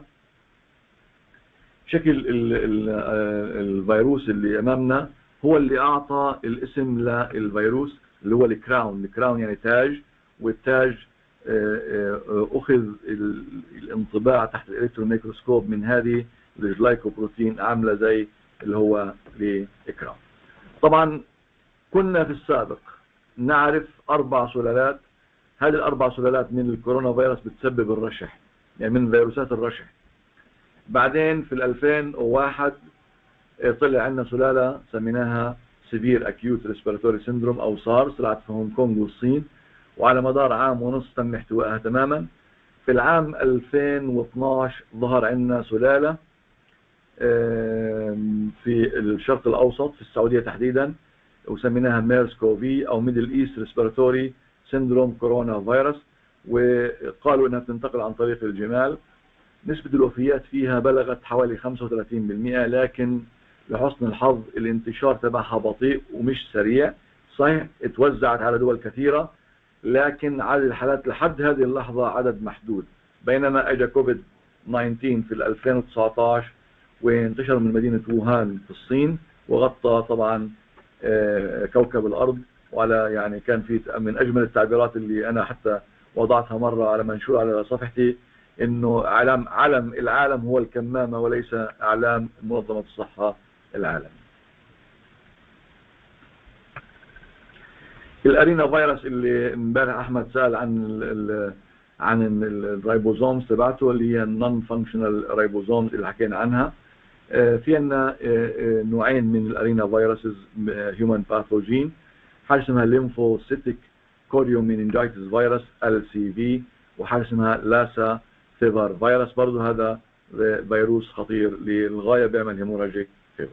الفيروس اللي امامنا هو اللي اعطى الاسم للفيروس اللي هو الكراون. الكراون يعني تاج، والتاج اخذ الانطباع تحت الالكترون ميكروسكوب من هذه الجلايكوبروتين عامله زي اللي هو الكراون. طبعا كنا في السابق نعرف 4 سلالات، هذه ال4 سلالات من الكورونا فيروس بتسبب الرشح، يعني من فيروسات الرشح. بعدين في 2001 طلع عندنا سلالة سميناها سيفير اكيوت ريسبيراتوري سيندروم او سارس، طلعت في هونغ كونغ والصين، وعلى مدار عام ونص تم احتوائها تماما. في العام 2012 ظهر عندنا سلالة في الشرق الاوسط في السعودية تحديدا، وسميناها ميرس كوفي او ميدل ايست ريسبيراتوري سيندروم كورونا فيروس، وقالوا انها تنتقل عن طريق الجمال. نسبة الوفيات فيها بلغت حوالي 35%، لكن لحسن الحظ الانتشار تبعها بطيء ومش سريع. صحيح اتوزعت على دول كثيرة، لكن عدد الحالات لحد هذه اللحظة عدد محدود. بينما اجى كوفيد 19 في 2019 وانتشر من مدينة ووهان في الصين، وغطى طبعا كوكب الارض، وعلى يعني كان في من اجمل التعبيرات اللي انا حتى وضعتها مرة على منشور على صفحتي، انه علم العالم هو الكمامة وليس اعلام منظمة الصحة العالمية. الارينا فيروس اللي امبارح احمد سأل عن الرايبوزومز تبعته، اللي هي النون فانكشنال رايبوزومز اللي حكينا عنها. في عندنا نوعين من الارينا فيروسز هيومن باثوجين، حاجه اسمها ليمفوسيتيك كوريومينينجايتس فيروس LCV، وحاجه اسمها لاسا فيفر فيروس. برضه هذا فيروس خطير للغايه، بيعمل هيموراجيك فيفر.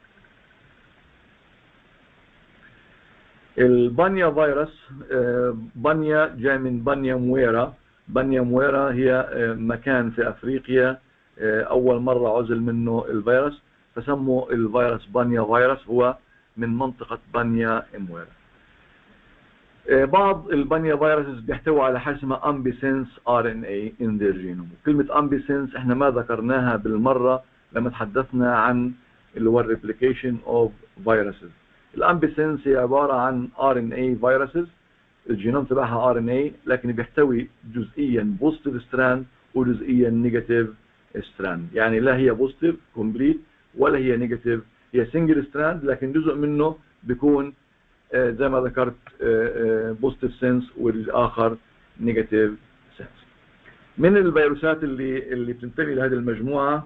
البانيا فيروس، بانيا جاي من بانيا مويرا. بانيا مويرا هي مكان في افريقيا اول مرة عزل منه الفيروس، فسموا الفيروس بانيا فيروس، هو من منطقة بانيا مويرا. بعض البانيا فيروسز بيحتوي على حاجة اسمها امبيسنس RNA in their genome. كلمة امبيسنس احنا ما ذكرناها بالمرة لما تحدثنا عن اللي هو الريبليكيشن اوف فيروسز. الامبيسنس هي عبارة عن RNA فيروسز، الجينوم تبعها RNA، لكن بيحتوي جزئيا بوزيتيف ستراند وجزئيا نيجاتيف ستراند، يعني لا هي بوزيتيف كومبليت ولا هي نيجاتيف، هي سنجل ستراند لكن جزء منه بيكون زي ما ذكرت بوزيتيف سنس والآخر نيجاتيف سنس. من الفيروسات اللي بتنتمي لهذه المجموعة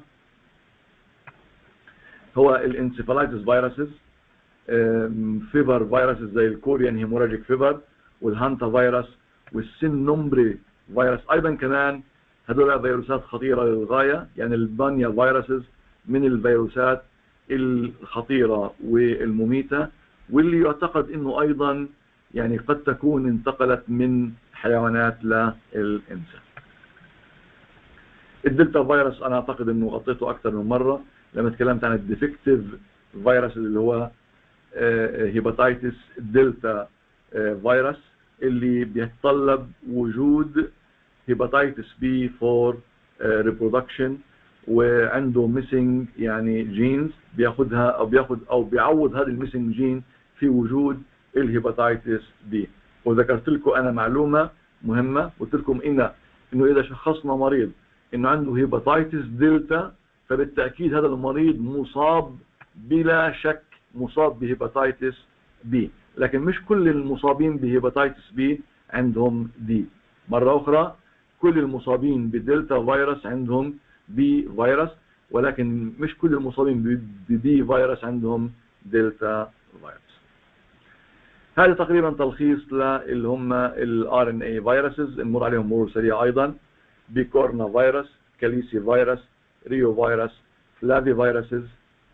هو الانسيفالايتس فيروسز، فيفر فيروسز زي الكوريان هيموراجيك فيفر والهانتا فيروس والسينومبري فيروس. ايضا كمان هذول فيروسات خطيرة للغاية، يعني البانيا فيروسز من الفيروسات الخطيرة والمميتة، واللي يعتقد انه ايضا يعني قد تكون انتقلت من حيوانات للإنسان. الدلتا فيروس انا اعتقد انه غطيته اكثر من مرة لما تكلمت عن الديفكتيف فيروس اللي هو هيباتيتس دلتا فيروس، اللي بيتطلب وجود هيباتيتس بي فور ريبرودكشن، وعنده ميسنج يعني جينز بياخدها او بيعوض هذا الميسنج جين في وجود الهيباتيتس بي. وذكرت لكم انا معلومه مهمه، قلت لكم انه اذا شخصنا مريض انه عنده هيباتيتس دلتا فبالتاكيد هذا المريض مصاب بلا شك مصاب بهيباتيتس بي، لكن مش كل المصابين بهيباتيتس بي عندهم دي. مرة أخرى كل المصابين بدلتا فيروس عندهم بي فيروس، ولكن مش كل المصابين بدي فيروس عندهم دلتا فيروس. هذا تقريبا تلخيص اللي هم الار ان اي فيروسز، نمر عليهم مرور سريع ايضا: بيكورنا فيروس، كاليسي فيروس، ريو فيروس، فلافي فيروسز،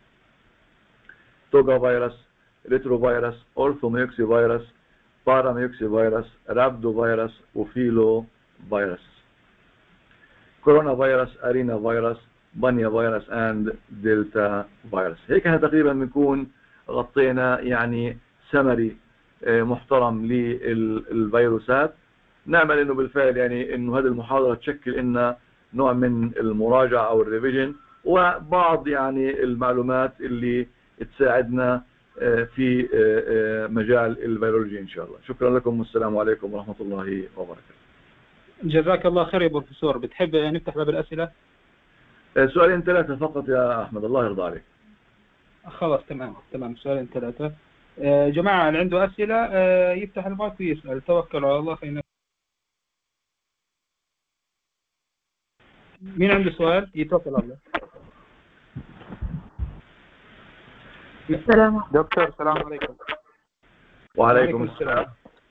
توغا فيروس، ريترو فيروس، اورثوميوكسي فيروس، باراميوكسي فيروس، رابدو فيروس، وفيلو فيروس. كورونا فيروس، ارينا فيروس، بانيا فيروس اند دلتا فيروس. هيك احنا تقريبا بنكون غطينا يعني سمري محترم للفيروسات. نعمل انه بالفعل يعني انه هذه المحاضرة تشكل لنا نوع من المراجعة او الريفيجن وبعض يعني المعلومات اللي تساعدنا في مجال الفيرولوجي ان شاء الله. شكرا لكم والسلام عليكم ورحمة الله وبركاته. جزاك الله خير يا بروفيسور. بتحب نفتح باب الأسئلة؟ سؤالين ثلاثة فقط يا أحمد، الله يرضى عليك. خلاص تمام سؤالين ثلاثة. جماعة اللي عنده أسئلة يفتح المايك ويسأل. توكلوا على الله. خلينا مين عنده سؤال يتوكل على الله. السلام دكتور السلام عليكم. وعليكم السلام.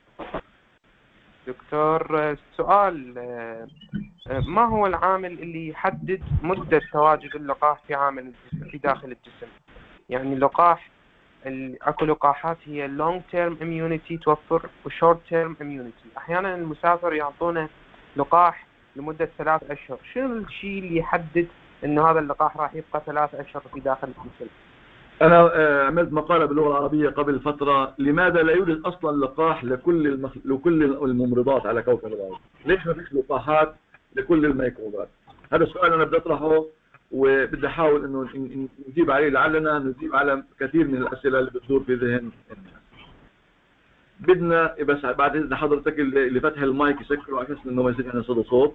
دكتور، سؤال: ما هو العامل اللي يحدد مدة تواجد اللقاح في داخل الجسم؟ يعني اللقاح اكو لقاحات هي long term immunity توفر و short term immunity. احيانا المسافر يعطونه لقاح لمدة 3 أشهر. شنو الشيء اللي يحدد انه هذا اللقاح راح يبقى 3 أشهر في داخل الجسم؟ أنا عملت مقالة باللغة العربية قبل فترة: لماذا لا يوجد أصلا لقاح لكل الممرضات على كوكب الأرض؟ ليش ما فيش لقاحات لكل الميكروبات؟ هذا السؤال أنا بدي أطرحه وبدي أحاول إنه نجيب عليه، لعلنا نجيب على كثير من الأسئلة اللي بتدور في ذهن الناس. بدنا بس بعد إذن حضرتك اللي فتح المايك يسكروا على أساس إنه ما يصير عندنا صدى صوت.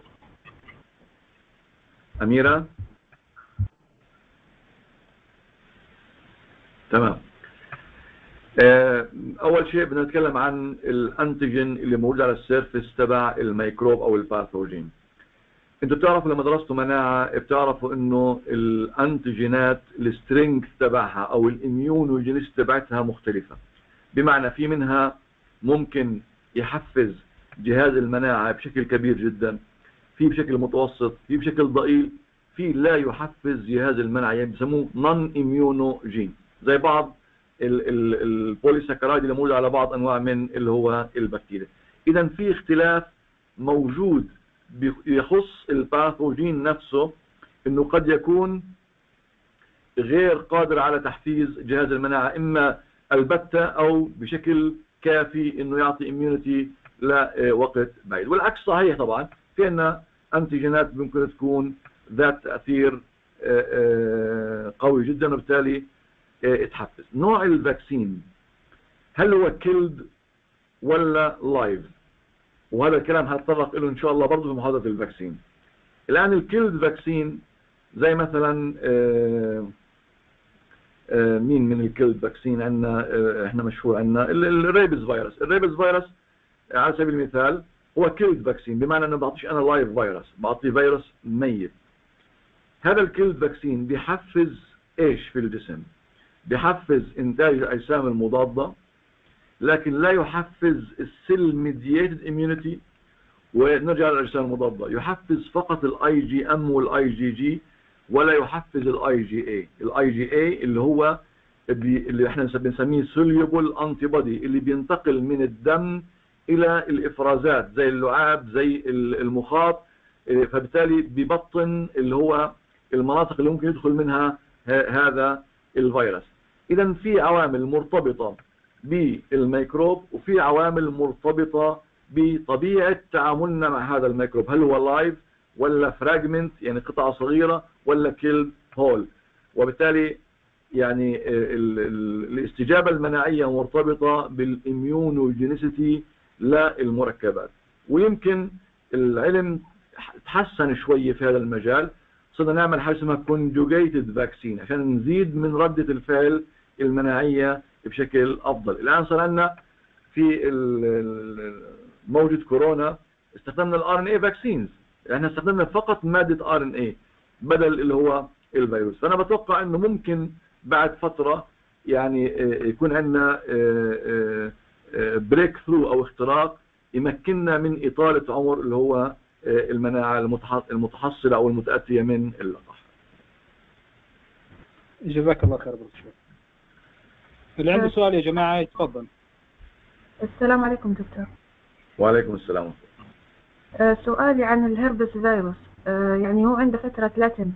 أميرة؟ تمام. اول شيء بدنا نتكلم عن الانتيجين اللي موجود على السيرفيس تبع الميكروب او الباثوجين. انتوا بتعرفوا لما درستوا مناعه بتعرفوا انه الانتيجينات السترينث تبعها او الاميونوجينيس تبعتها مختلفه، بمعنى في منها ممكن يحفز جهاز المناعه بشكل كبير جدا، في بشكل متوسط، في بشكل ضئيل، في لا يحفز جهاز المناعه، يعني بسموه نون اميونوجين، زي بعض البوليساكرايد اللي موجود على بعض انواع من اللي هو البكتيريا. اذا في اختلاف موجود يخص الباثوجين نفسه، انه قد يكون غير قادر على تحفيز جهاز المناعه اما البتة او بشكل كافي انه يعطي اميونيتي لوقت بعيد. والعكس صحيح طبعا، في عندنا انتيجينات ممكن تكون ذات تاثير قوي جدا وبالتالي اتحفز. نوع الفاكسين هل هو كيلد ولا لايف؟ وهذا الكلام هتطرق له ان شاء الله برضه في محاضره الفاكسين. الان الكيلد فاكسين زي مثلا مين من الكيلد فاكسين عندنا، احنا مشهور عندنا الريبز فيروس. الريبز فيروس على سبيل المثال هو كيلد فاكسين، بمعنى انه ما بعطيش انا لايف فيروس، بعطي فيروس ميت. هذا الكيلد فاكسين بيحفز ايش في الجسم؟ بيحفز انتاج الاجسام المضاده، لكن لا يحفز السيل ميدييتد اميونيتي. ونرجع للاجسام المضاده، يحفز فقط الاي جي ام والاي جي جي، ولا يحفز الاي جي اي. الاي جي اي اللي هو اللي احنا بنسميه سوليبل انتي بودي، اللي بينتقل من الدم الى الافرازات زي اللعاب زي المخاط، فبالتالي بيبطن اللي هو المناطق اللي ممكن يدخل منها هذا الفيروس. اذا في عوامل مرتبطه بالميكروب، وفي عوامل مرتبطه بطبيعه تعاملنا مع هذا الميكروب، هل هو لايف ولا فراجمنت يعني قطعه صغيره ولا كيل هول. وبالتالي يعني الاستجابه المناعيه مرتبطه بالاميونوجينيسيتي للمركبات. ويمكن العلم تحسن شويه في هذا المجال، صرنا نعمل حاجه اسمها كونجوجيتد فاكسين عشان نزيد من رده الفعل المناعيه بشكل افضل. الان صار لنا في موجة كورونا استخدمنا الار ان اي فاكسينز، احنا استخدمنا فقط ماده ار ان اي بدل اللي هو الفيروس. فانا بتوقع انه ممكن بعد فتره يعني يكون عندنا بريك ثرو او اختراق يمكننا من اطاله عمر اللي هو المناعه المتحصله او المتاتيه من اللقاح. جزاك الله خير بروفيسور. اللي عنده سؤال يا جماعه يتفضل. السلام عليكم دكتور. وعليكم السلام. سؤالي عن الهربس فيروس. يعني هو عنده فترة لاتنت.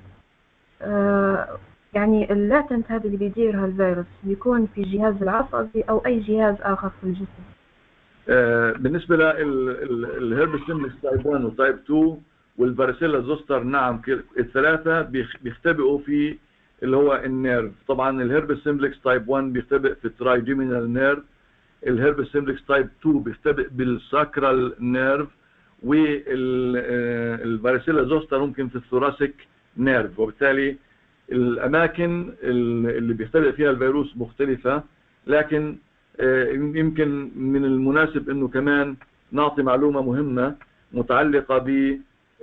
يعني اللاتنت هذا اللي بيديرها الفيروس بيكون في الجهاز العصبي أو أي جهاز آخر في الجسم؟ بالنسبة للهربس سيمبلكس تايب 1 وتايب 2 والفاريسيلا زوستر، نعم الثلاثة بيختبئوا في اللي هو النيرف. طبعا الهربس سيمبلكس تايب 1 بيختبئ في الترايجيمينال نيرف، الهربس سيمبلكس تايب 2 بيختبئ بالساكرال نيرف، والفاريسيلا زوستر ممكن في الثوراسيك نيرف. وبالتالي الأماكن اللي بيختبئ فيها الفيروس مختلفة، لكن يمكن من المناسب انه كمان نعطي معلومة مهمة متعلقة ب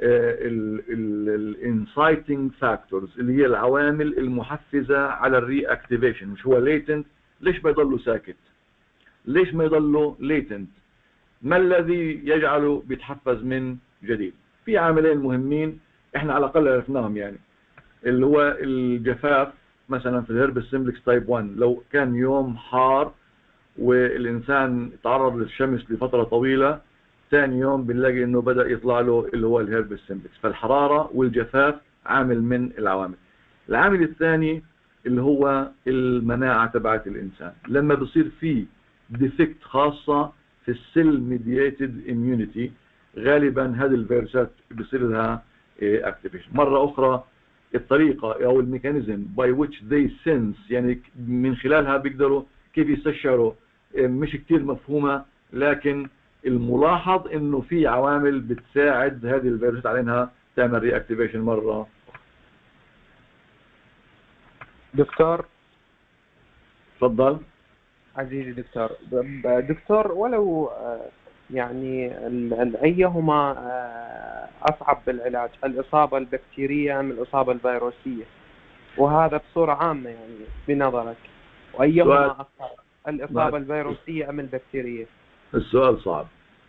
الانسايتنج فاكتورز اللي هي العوامل المحفزة على الري اكتيفيشن. مش هو ليتنت، ليش بيضله ساكت؟ ليش ما يضله ليتنت؟ ما الذي يجعله بيتحفز من جديد؟ في عاملين مهمين احنا على الاقل عرفناهم، يعني اللي هو الجفاف. مثلا في الهربس سيمبلكس تايب 1 لو كان يوم حار والإنسان تعرض للشمس لفترة طويلة، ثاني يوم بنلاقي إنه بدأ يطلع له اللي هو الهربس سيمبلكس. فالحرارة والجفاف عامل من العوامل. العامل الثاني اللي هو المناعة تبعت الإنسان. لما بصير في ديفكت خاصة في السيل ميدييتد اميونيتي، غالبا هذه الفيروسات بصير لها اكتيفيشن. مرة أخرى الطريقة أو الميكانيزم by which they sense، يعني من خلالها بيقدروا كيف يستشعروا، مش كتير مفهومة، لكن الملاحظ انه في عوامل بتساعد هذه الفيروسات على انها تعمل ري اكتيفيشن مرة. دكتور تفضل عزيزي دكتور، ولو يعني ايهما اصعب بالعلاج، الاصابة البكتيرية ام الاصابة الفيروسية؟ وهذا بصورة عامة يعني بنظرك، وايهما اخطر، الاصابة الفيروسية ام البكتيرية؟ السؤال صعب.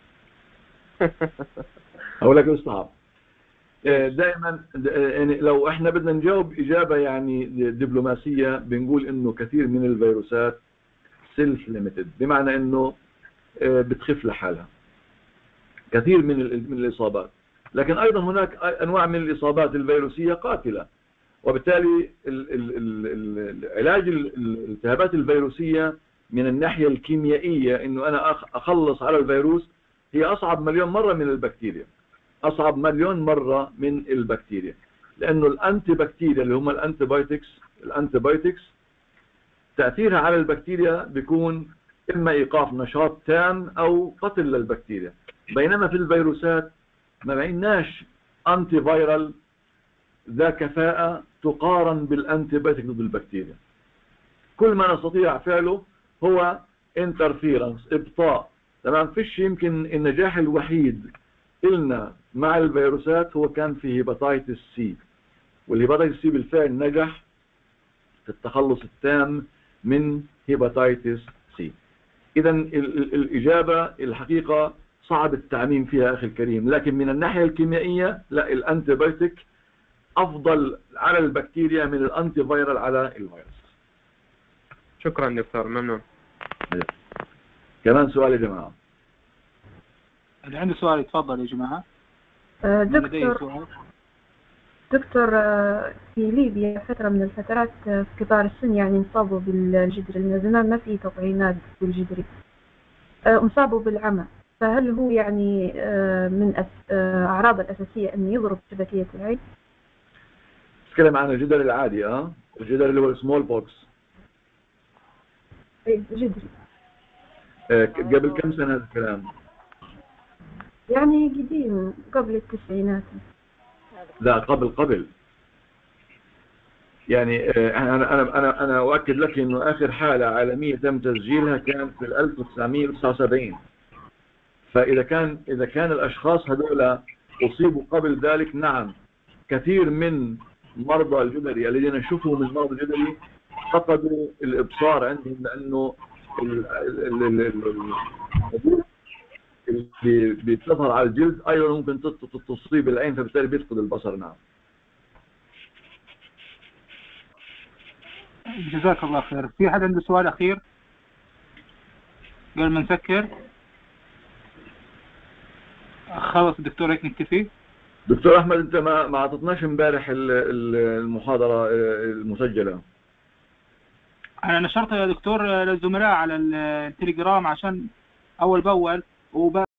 اقول لك صعب. دائما يعني لو احنا بدنا نجاوب اجابة يعني دبلوماسية بنقول انه كثير من الفيروسات سيلف ليميتد، بمعنى انه بتخف لحالها كثير من الاصابات. لكن ايضا هناك انواع من الاصابات الفيروسية قاتلة، وبالتالي علاج الالتهابات الفيروسية من الناحية الكيميائية انه انا اخلص على الفيروس هي اصعب مليون مرة من البكتيريا، اصعب مليون مرة من البكتيريا. لانه الانتي بكتيريا اللي هم الانتيبايوتكس تأثيرها على البكتيريا بيكون اما ايقاف نشاط تام او قتل للبكتيريا. بينما في الفيروسات ما بعناش انتي فايرال ذا كفاءة تقارن بالأنتيبيوتيك ضد البكتيريا. كل ما نستطيع فعله هو انترفيرنس، إبطاء. تمام. فيش يمكن النجاح الوحيد إلنا مع الفيروسات هو كان في هيباتيتس سي، والهيباتيتس سي بالفعل نجح في التخلص التام من هيباتيتس سي. إذا الإجابة الحقيقة صعب التعميم فيها أخي الكريم، لكن من الناحية الكيميائية لا، الأنتيبيوتيك أفضل على البكتيريا من الأنتي فيرال على الفيروس. شكرا دكتور، ممنون. كمان سؤال يا جماعة. اللي عنده سؤال يتفضل يا جماعة. دكتور في ليبيا فترة من الفترات في كبار السن يعني انصابوا بالجدري، من زمان ما في تطعيمات بالجدري، انصابوا بالعمى، فهل هو يعني من أعراض الأساسية أن يضرب شبكية العين؟ تتكلم عن الجدري العادي، الجدري اللي هو السمول بوكس. ايه جدري. قبل كم سنة هذا الكلام؟ يعني قديم، قبل التسعينات. لا، قبل يعني أنا أؤكد لك إنه آخر حالة عالمية تم تسجيلها كانت في 1979. فإذا كان الأشخاص هذول أصيبوا قبل ذلك، نعم، كثير من مرضى الجدري الذين نشوفهم من مرضى الجدري فقدوا الإبصار عندهم، لأنه اللي بتظهر على الجلد أيضا ممكن تصيب العين، فبالتالي بيفقد البصر. نعم. جزاك الله خير. في حد عنده سؤال أخير قبل ما نسكر؟ خلص الدكتور، هيك نكتفي. دكتور أحمد، أنت ما أعطتناش امبارح المحاضرة المسجلة. أنا نشرتها يا دكتور للزملاء على التليجرام عشان أول بأول